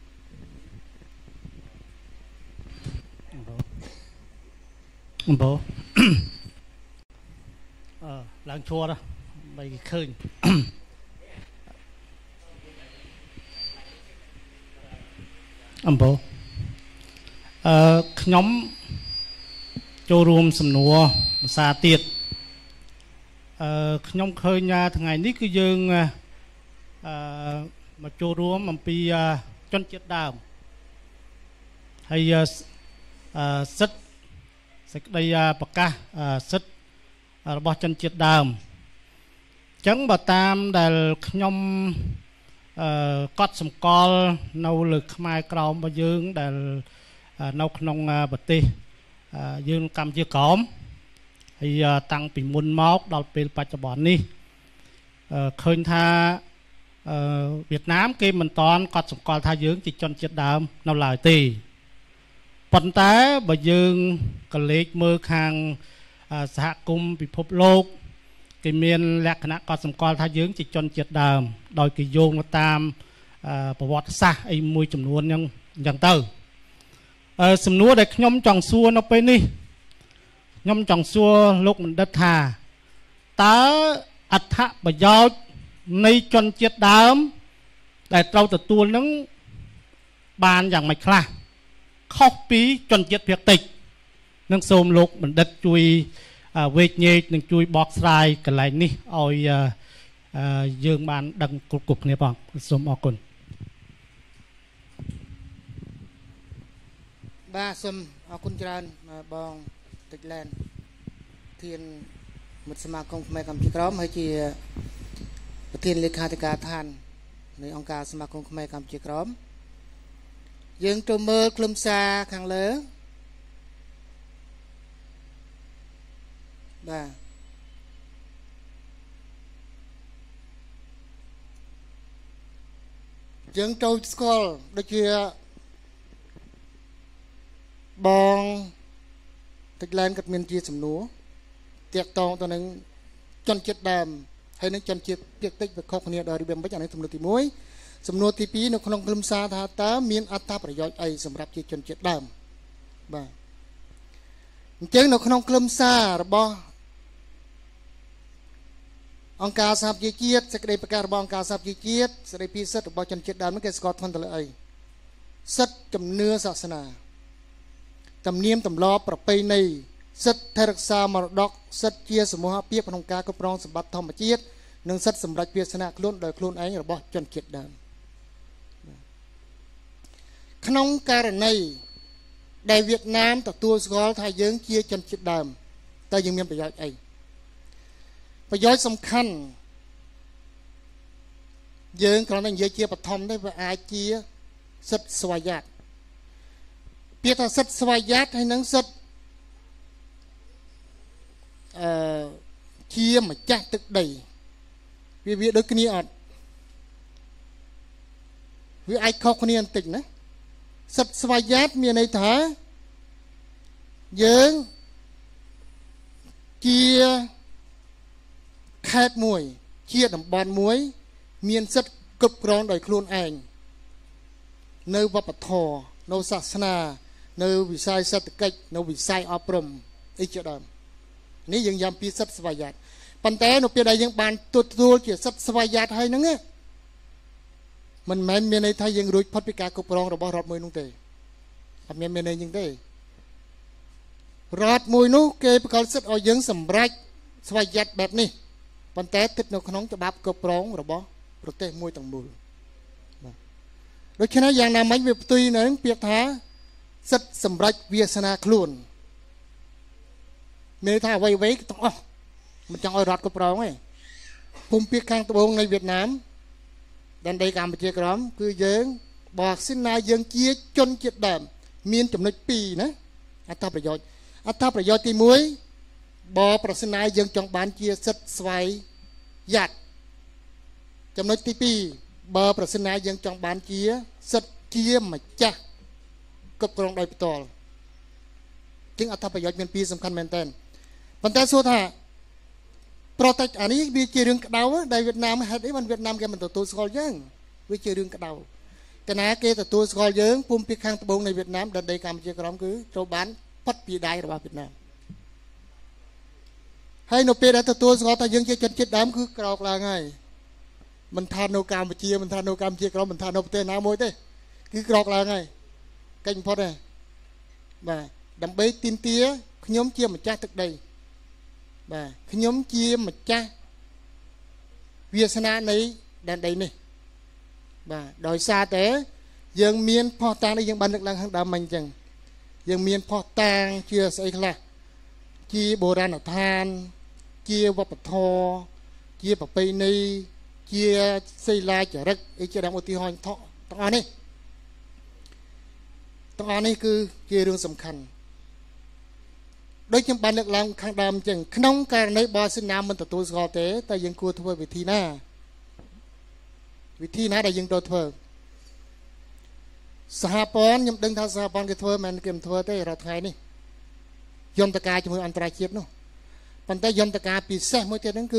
អំបោឡើងឈួរណាបីឃើញអំបោខ្ញុំចូលរួមសំណួរភាសាទៀតខ្ញុំឃើញថ្ងៃនេះគឺយើងមកចូលរួមអំពីជនជាតិដើមហើយសិទ្ធិសេចក្តីប្រកាសសិទ្ធិរបស់ជនជាតិដើមអញ្ចឹងបើតាមដែលខ្ញុំកត់សម្គាល់នៅលើខ្មែរក្រមរបស់យើងដែលនៅក្នុងប្រទេសយើងកម្ពុជាក្រមហើយតាំងពីមុនមកដល់ពេលបច្ចុប្បន្ននេះឃើញថាវៀតណាមគេមិនតាន់កត់សម្គាល់ថាយើងជាជនជាតិដើមនៅឡើយទេប៉ុន្តែបើយើងក៏លេខមើលខាងសហគមន៍ពិភពលោកគេមានលក្ខណៈកត់សម្គាល់ថាយើងជាជនជាតិដើមដោយគេយោងតាមប្រវត្តិសាស្ត្រអីមួយចំនួនអញ្ចឹងទៅសំណួរដែលខ្ញុំចង់សួរនៅពេលនេះខ្ញុំចង់សួរលោកបណ្ឌិតថាតើអត្ថប្រយោជន៍នៃជនជាតិដើមដែលត្រូវទទួលនឹងបានយ៉ាងម៉េចខ្លះខុសពីជនជាតិភាគតិចនឹងសូមលោកបណ្ឌិតជួយវេកញែកនិងជួយបកស្រាយកន្លែងនេះឲ្យយើងបានដឹងគ្រប់គ្នាផងសូមអរគុណបាទសូមអរគុណច្រើនបងតិចលែនធានមិត្តសមាគមខ្មែរកម្ពុជាក្រមហើយជាប្រធានលេខាធិការឋាននៃអង្គការសមាគមខ្មែរកម្ពុជាក្រមយើងទៅមើលខ្លឹមសារខាងលើបាទយើងទៅស្គាល់ដូចជាបងតិចលែនក៏មានជាសំណួរតាក់ទងទៅនឹងជនជាតិដើមហើយនឹងជនជាតិភាគតិចវាខុសគ្នាដល់របៀបម៉េចអានេះសំណួរទី1សំណួរទី2នៅក្នុងខ្លឹមសារថាតើមានអត្ថប្រយោជន៍អីសម្រាប់ជាជនជាតិដើមបាទអញ្ចឹងនៅក្នុងខ្លឹមសាររបស់អង្គការសហប្រជាជាតិសេចក្តីប្រកាសរបស់អង្គការសហប្រជាជាតិសេរីភាពសិទ្ធិរបស់ជនជាតិដើមនេះគេស្គាល់ធនទៅលើអីសិទ្ធិជំនឿសាសនាទំនៀមទម្លាប់ប្រពៃណីសិទ្ធិថែរក្សាមរតកសិទ្ធិជាសមូហភាពក្នុងការគ្រប់គ្រងសម្បត្តិធម្មជាតិនិងសិទ្ធិសម្រេចវាសនាខ្លួនដោយខ្លួនឯងរបស់ជនជាតិដើមក្នុងករណីដែលវៀតណាមទទួលស្គាល់ថាយើងជាជនជាតិដើមតើយើងមានប្រយោជន៍អីប្រយោជន៍សំខាន់យើងគ្រាន់តែនិយាយជាបឋមទេវាអាចជាសិទ្ធិស្វ័យ័តពាក្យថាសិទ្ធិស្វ័យ័តហើយនឹងសិទ្ធិជាម្ចាស់ទឹកដីវាដូចគ្នាអត់វាអាចខុសគ្នាបន្តិចណាសិទ្ធិស្វ័យ័តមានន័យថាយើងជាខេត្តមួយជាតំបន់មួយមានសិទ្ធិគ្រប់គ្រងដោយខ្លួនឯងនៅវប្បធម៌នៅសាសនានៅវិស័យសេដ្ឋកិច្ចនៅវិស័យអប់រំអីជាដើមនេះយើងយ៉ាំពីសិទ្ធិស្វ័យ័តប៉ុន្តែនៅពេលដែលយើងបានទទួលជាសិទ្ធិស្វ័យ័តហើយហ្នឹងមិនមែនមានន័យថាយើងរួចផុតពីការគ្រប់គ្រងរបស់រដ្ឋមួយនោះទេអត់មានន័យយ៉ាងទេរដ្ឋមួយនោះគេប្រកល់សិទ្ធិឲ្យយើងសម្រេចស្វ័យ័តបែបនេះប៉ុន្តែស្ថិតនៅក្នុងច្បាប់គ្រប់គ្រងរបស់ប្រទេសមួយទាំងមូលបាទដូច្នេះយ៉ាងណាមិញវាផ្ទុយនៅនឹងពាក្យថាសិទ្ធិសម្រេចវាសនាខ្លួនមានថាអ្វីៗទាំងអស់មិនចង់ឲ្យរដ្ឋគ្រប់គ្រងទេភូមិភាគខាងត្បូងនៃវៀតណាមដែនដីកម្ពុជាក្រមគឺយើងបើសិនណាយើងជាជនជាតិដើមមានចំណុច2ណាអត្ថប្រយោជន៍ទី1បើប្រសិនណាយើងចង់បានជាសិទ្ធិស្វ័យ័តចំណុចទី2បើប្រសិនណាយើងចង់បានជាសិទ្ធិជាម្ចាស់គ្រប់គ្រងដោយផ្ទាល់ជាងអត្ថប្រយោជន៍មាន2សំខាន់មែនតើប៉ុន្តែសួរថាប្រតិអានេះវាជារឿងក្តៅដែលវៀតណាមហេតុអីបានវៀតណាមគេមិនទទួលស្គាល់យើងវាជារឿងក្តៅកាលណាគេទទួលស្គាល់យើងភូមិភាគខាងត្បូងនៃវៀតណាមដែនដីកម្ពុជាក្រមគឺត្រូវបានផុតពីដៃរបស់វៀតណាមហើយនៅពេលដែលទទួលស្គាល់ថាយើងជាជនជាតិដើមគឺក្រោកឡើងហើយមិនថានៅកម្ពុជាមិនថានៅកម្ពុជាក្រមមិនថានៅប្រទេសណាមួយទេគឺក្រោកឡើងហើយកិច្ចបំផុតទេបាទដើម្បីទីនទា nhóm chia một cha thực đây và nhóm chia một cha Việt Nam này đàn đây này và đòi xa thế dương miên phò tang đây dương ban được lang hàng đàm mình chẳng dương miên phò tang chia sấy là chia bồ ra nở than chia vấp thò chia bắp pây này chia xây la chả rắc ấy chia đang một tí hoành thọ tao này tao này cứ chia đường sầm khăn đôi trong ban được lang hàng đàm chẳng nông cả này bao sinh nam mình tự tôi gò té tại dương cua thôi vì thi na đại dương đôi thôi sah pon nhưng đừng thao sah pon cái thôi mình kiếm thôi tới rồi thay đi yomตะกา ជាមួយ អន្តរជាតិ នោះ ប៉ុន្តែ យមតកា ពិសេស មួយ ទៀត ហ្នឹង គឺ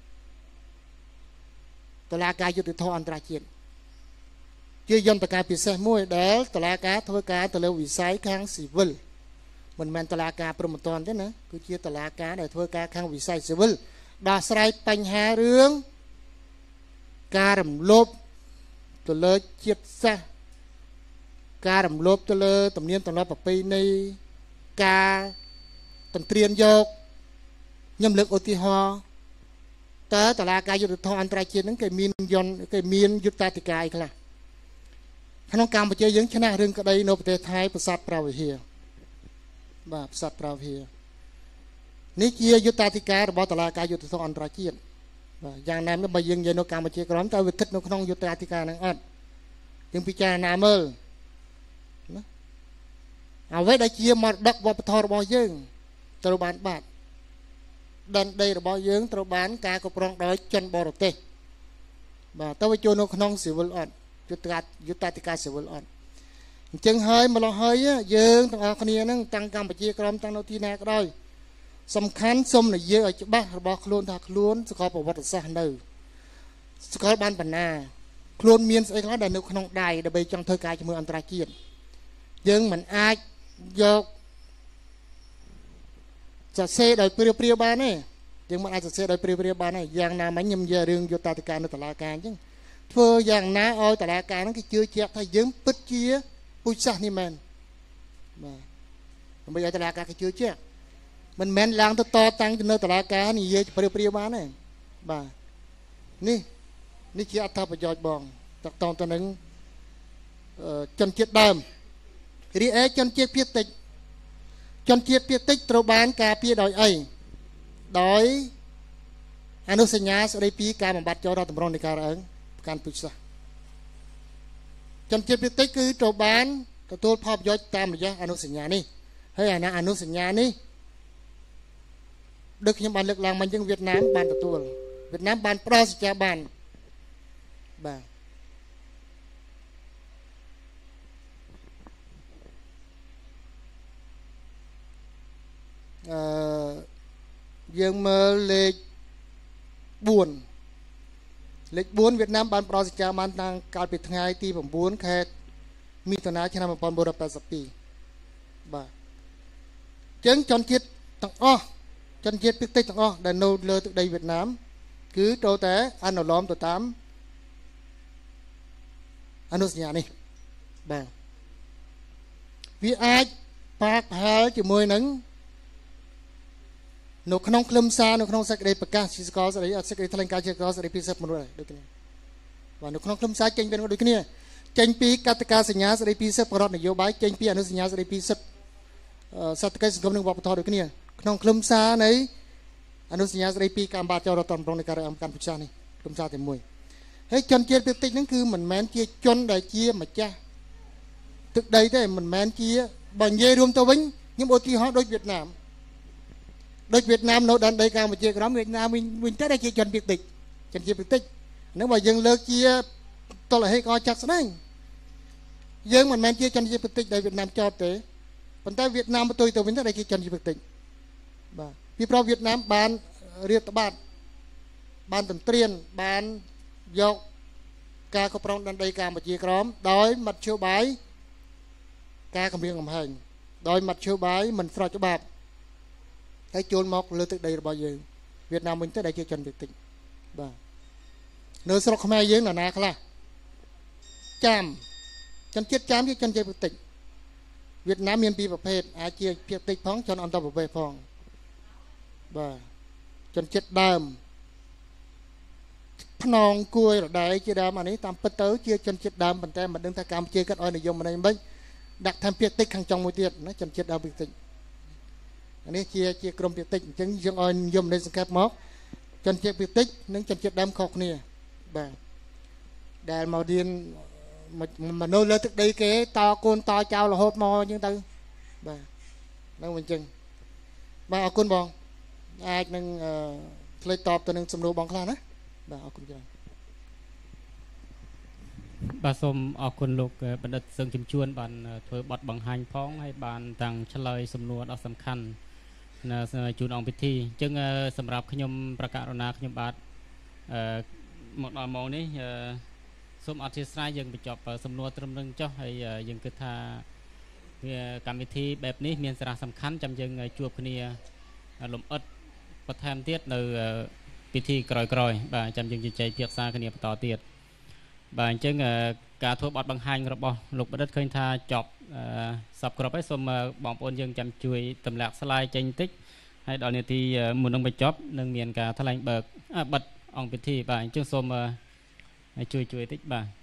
តុលាការ យុត្តិធម៌ អន្តរជាតិ ជា យមតកា ពិសេស មួយ ដែល តុលាការ ធ្វើការ ទៅ លើ វិស័យ ខាង ស៊ីវិល មិន មែន តុលាការ ព្រហ្មទណ្ឌ ទេ ណា គឺជា តុលាការ ដែល ធ្វើការ ខាង វិស័យ ស៊ីវិល ដោះស្រាយ បញ្ហា រឿង ការ រំលោភ ទៅ លើ ជាតិសាសន៍ ការ រំលោភ ទៅ លើ ទំនៀម ទម្លាប់ ប្រពៃណី ការ តន្ត្រៀនយកខ្ញុំលើកឧទាហរណ៍តើតុលាការយុត្តិធម៌អន្តរជាតិហ្នឹងគេមានយុត្តាធិការអីខ្លះក្នុងកម្ពុជាយើងឆ្នះរឿងក្តីនៅប្រទេសថៃប្រាសាទប្រាវវិហារបាទប្រាសាទប្រាវវិហារនេះជាយុត្តាធិការរបស់តុលាការយុត្តិធម៌អន្តរជាតិបាទយ៉ាងណាមិញបើយើងនិយាយនៅកម្ពុជាក្រមតើវាស្ថិតនៅក្នុងយុត្តាធិការហ្នឹងអត់យើងពិចារណាមើលណាអ្វីដែលជាមរតកវប្បធម៌របស់យើងត្រូវបានបាត់ដែនដីរបស់យើងត្រូវបានការគ្រប់គ្រងដោយជនបរទេសបាទតើវាចូលនៅក្នុងស៊ីវិលអត់យុត្តាធិការស៊ីវិលអត់អញ្ចឹងហើយម្ល៉េះហើយយើងទាំងអស់គ្នាហ្នឹងតាំងកម្ពុជាក្រមតាំងនៅទីណាក៏ដោយសំខាន់សូមនិយាយឲ្យច្បាស់របស់ខ្លួនថាខ្លួនសកលប្រវត្តិសាស្ត្រនៅសកលបានបណ្ណាខ្លួនមានស្អីខ្លះដែលនៅក្នុងដៃដើម្បីចង់ធ្វើការជាមួយអន្តរជាតិយើងមិនអាចយកសរសេរដោយព្រាវបានទេយើងមិនអាចសរសេរដោយព្រាវបានទេយ៉ាងណាមិញខ្ញុំនិយាយរឿងយុត្តាធិការនៅតុលាការអញ្ចឹងធ្វើយ៉ាងណាឲ្យតុលាការហ្នឹងគេជឿជាក់ថាយើងពិតជាពូជសាសន៍នេះមែនបាទដើម្បីឲ្យតុលាការគេជឿជាក់មិនមែនឡើងទៅតតាំងទៅនៅតុលាការនិយាយព្រាវបានទេបាទនេះជាអត្ថប្រយោជន៍បងតកតងទៅនឹងជនជាតិដើមរីឯជនជាតិភាគតិចជនជាតិភាគតិចត្រូវបានការពារដោយអីដោយអនុសញ្ញាស្តីពីការបំបត្តិចោលរដ្ឋតម្រង់នៃការអើងប្រកាន់ពូជសាសន៍ជនជាតិភាគតិចគឺត្រូវបានទទួលផលប្រយោជន៍តាមរយៈអនុសញ្ញានេះហើយអាណាអនុសញ្ញានេះដូចខ្ញុំបានលើកឡើងមិញអញ្ចឹងវៀតណាមបានទទួលវៀតណាមបានផ្ដល់សច្ចាប័នបាទយើងមើលលេខ4វៀតណាមបានផ្ដល់សច្ចាប័នតាំងកាលពីថ្ងៃទី9ខែមិថុនាឆ្នាំ1982បាទចឹងជនជាតិទាំងអស់ជនជាតិភាគតិចទាំងអស់ដែលនៅលើទឹកដីវៀតណាមគឺត្រូវតែអនុលោមទៅតាមអនុសញ្ញានេះបាទវាអាចប៉ះប្រហែលជាមួយនឹងនៅក្នុងខ្លឹមសារនៅក្នុងសេចក្តីប្រកាសជាសកលសេរីសេចក្តីថ្លែងការណ៍ជាសកលសេរីពិសេសមនុស្សដូចគ្នាបាទនៅក្នុងខ្លឹមសារចេញពីដូចគ្នាចេញពីកតិកាសញ្ញាសេរីពិសេសបរដ្ឋនយោបាយចេញពីអនុសញ្ញាសេរីពិសេសសេដ្ឋកិច្ចសង្គមនិងវប្បធម៌ដូចគ្នាក្នុងខ្លឹមសារនៃអនុសញ្ញាសេរីពីការបាត់ចោលរដ្ឋតម្រង់នៃការអង្គការពិសានេះខ្លឹមសារទី1ហើយជនជាតិភាគតិចហ្នឹងគឺមិនមែនជាជនដែលជាម្ចាស់ទឹកដីទេមិនមែនជាបើនិយាយរួមទៅវិញខ្ញុំឧទាហរណ៍ដូចវៀតណាមនៅដែនដីកម្ពុជាក្រមវៀតណាមវិញទៅដែលជាជនភាគតិចជនជាតិភាគតិចហ្នឹងបើយើងលើកជាតលហេកចាត់ស្ដែងយើងមិនមែនជាជនជាតិភាគតិចដែលវៀតណាមចោទទេប៉ុន្តែវៀតណាមផ្ទុយទៅវិញទៅដែលជាជនជាតិភាគតិចបាទពីព្រោះវៀតណាមបានរៀបត្បាតបានទន្ទ្រានបានយកការគ្រប់គ្រងដែនដីកម្ពុជាក្រមដោយមធ្យោបាយការគម្រាមកំហែងដោយមធ្យោបាយមិនស្របច្បាប់ហើយចូលមកលើទឹកដីរបស់យើងវៀតណាមវិញទៅដែលជាជនភាគតិចបាទនៅស្រុកខ្មែរយើងណាខ្លះចាមជនជាតិចាមជាជនជាតិភាគតិច Việt Nam miền piประเภทอาชีพเพียติพ้องจนอันตรประเภทพ้องบ่จนចិត្តដើមភ្នងគួយរដែជាដើមអានេះតាមពិតទៅជាជនជាតិដើមប៉ុន្តែមិនដឹងថាកម្ពុជាគាត់ឲ្យនិយមមិនមិនដាក់thêmពាក្យតិចខាងចុងមួយទៀតណាជនជាតិដើមពាក្យតិចអានេះជាក្រុមពាក្យតិចអញ្ចឹងយើងឲ្យនិយមនៃសង្កេតមកជនជាតិពាក្យតិចនិងជនជាតិដើមខុសគ្នាបាទដែលមករៀនមនុស្សលើទឹកដីគេតកូនតចៅរហូតមកអញ្ចឹងទៅបាទនៅអញ្ចឹងបាទអរគុណបងអាចនឹងឆ្លើយតបទៅនឹងសំណួរបងខ្លះណាបាទអរគុណច្រើនបាទសូមអរគុណលោកបណ្ឌិតសឹងជំជួនបានធ្វើបទបង្ហាញផងហើយបានតាំងឆ្លើយសំណួរដ៏សំខាន់នៅជូនអង្គពិធីអញ្ចឹងសម្រាប់ខ្ញុំប្រកាសរណាខ្ញុំបាទមកដល់ម៉ោងនេះសូមអធិស្ឋានយើងបញ្ចប់សំណួរត្រឹមនឹងចុះហើយយើងគិតថាកម្មវិធីបែបនេះមានសារៈសំខាន់ចាំយើងជួបគ្នាលំអិតបន្ថែមទៀតនៅពិធីក្រោយៗបាទចាំយើងជជែកពិភាក្សាគ្នាបន្តទៀតបាទអញ្ចឹងការធ្វើបទបង្ហាញរបស់លោកបណ្ឌិតឃើញថាចប់សពគ្រប់ហើយសូមបងប្អូនយើងចាំជួយទម្លាក់ស្លាយចេញបន្តិចហើយដល់នាទីមុននឹងបញ្ចប់នឹងមានការថ្លែងបិទអង្គពិធីបាទអញ្ចឹងសូមជួយតិចបាទ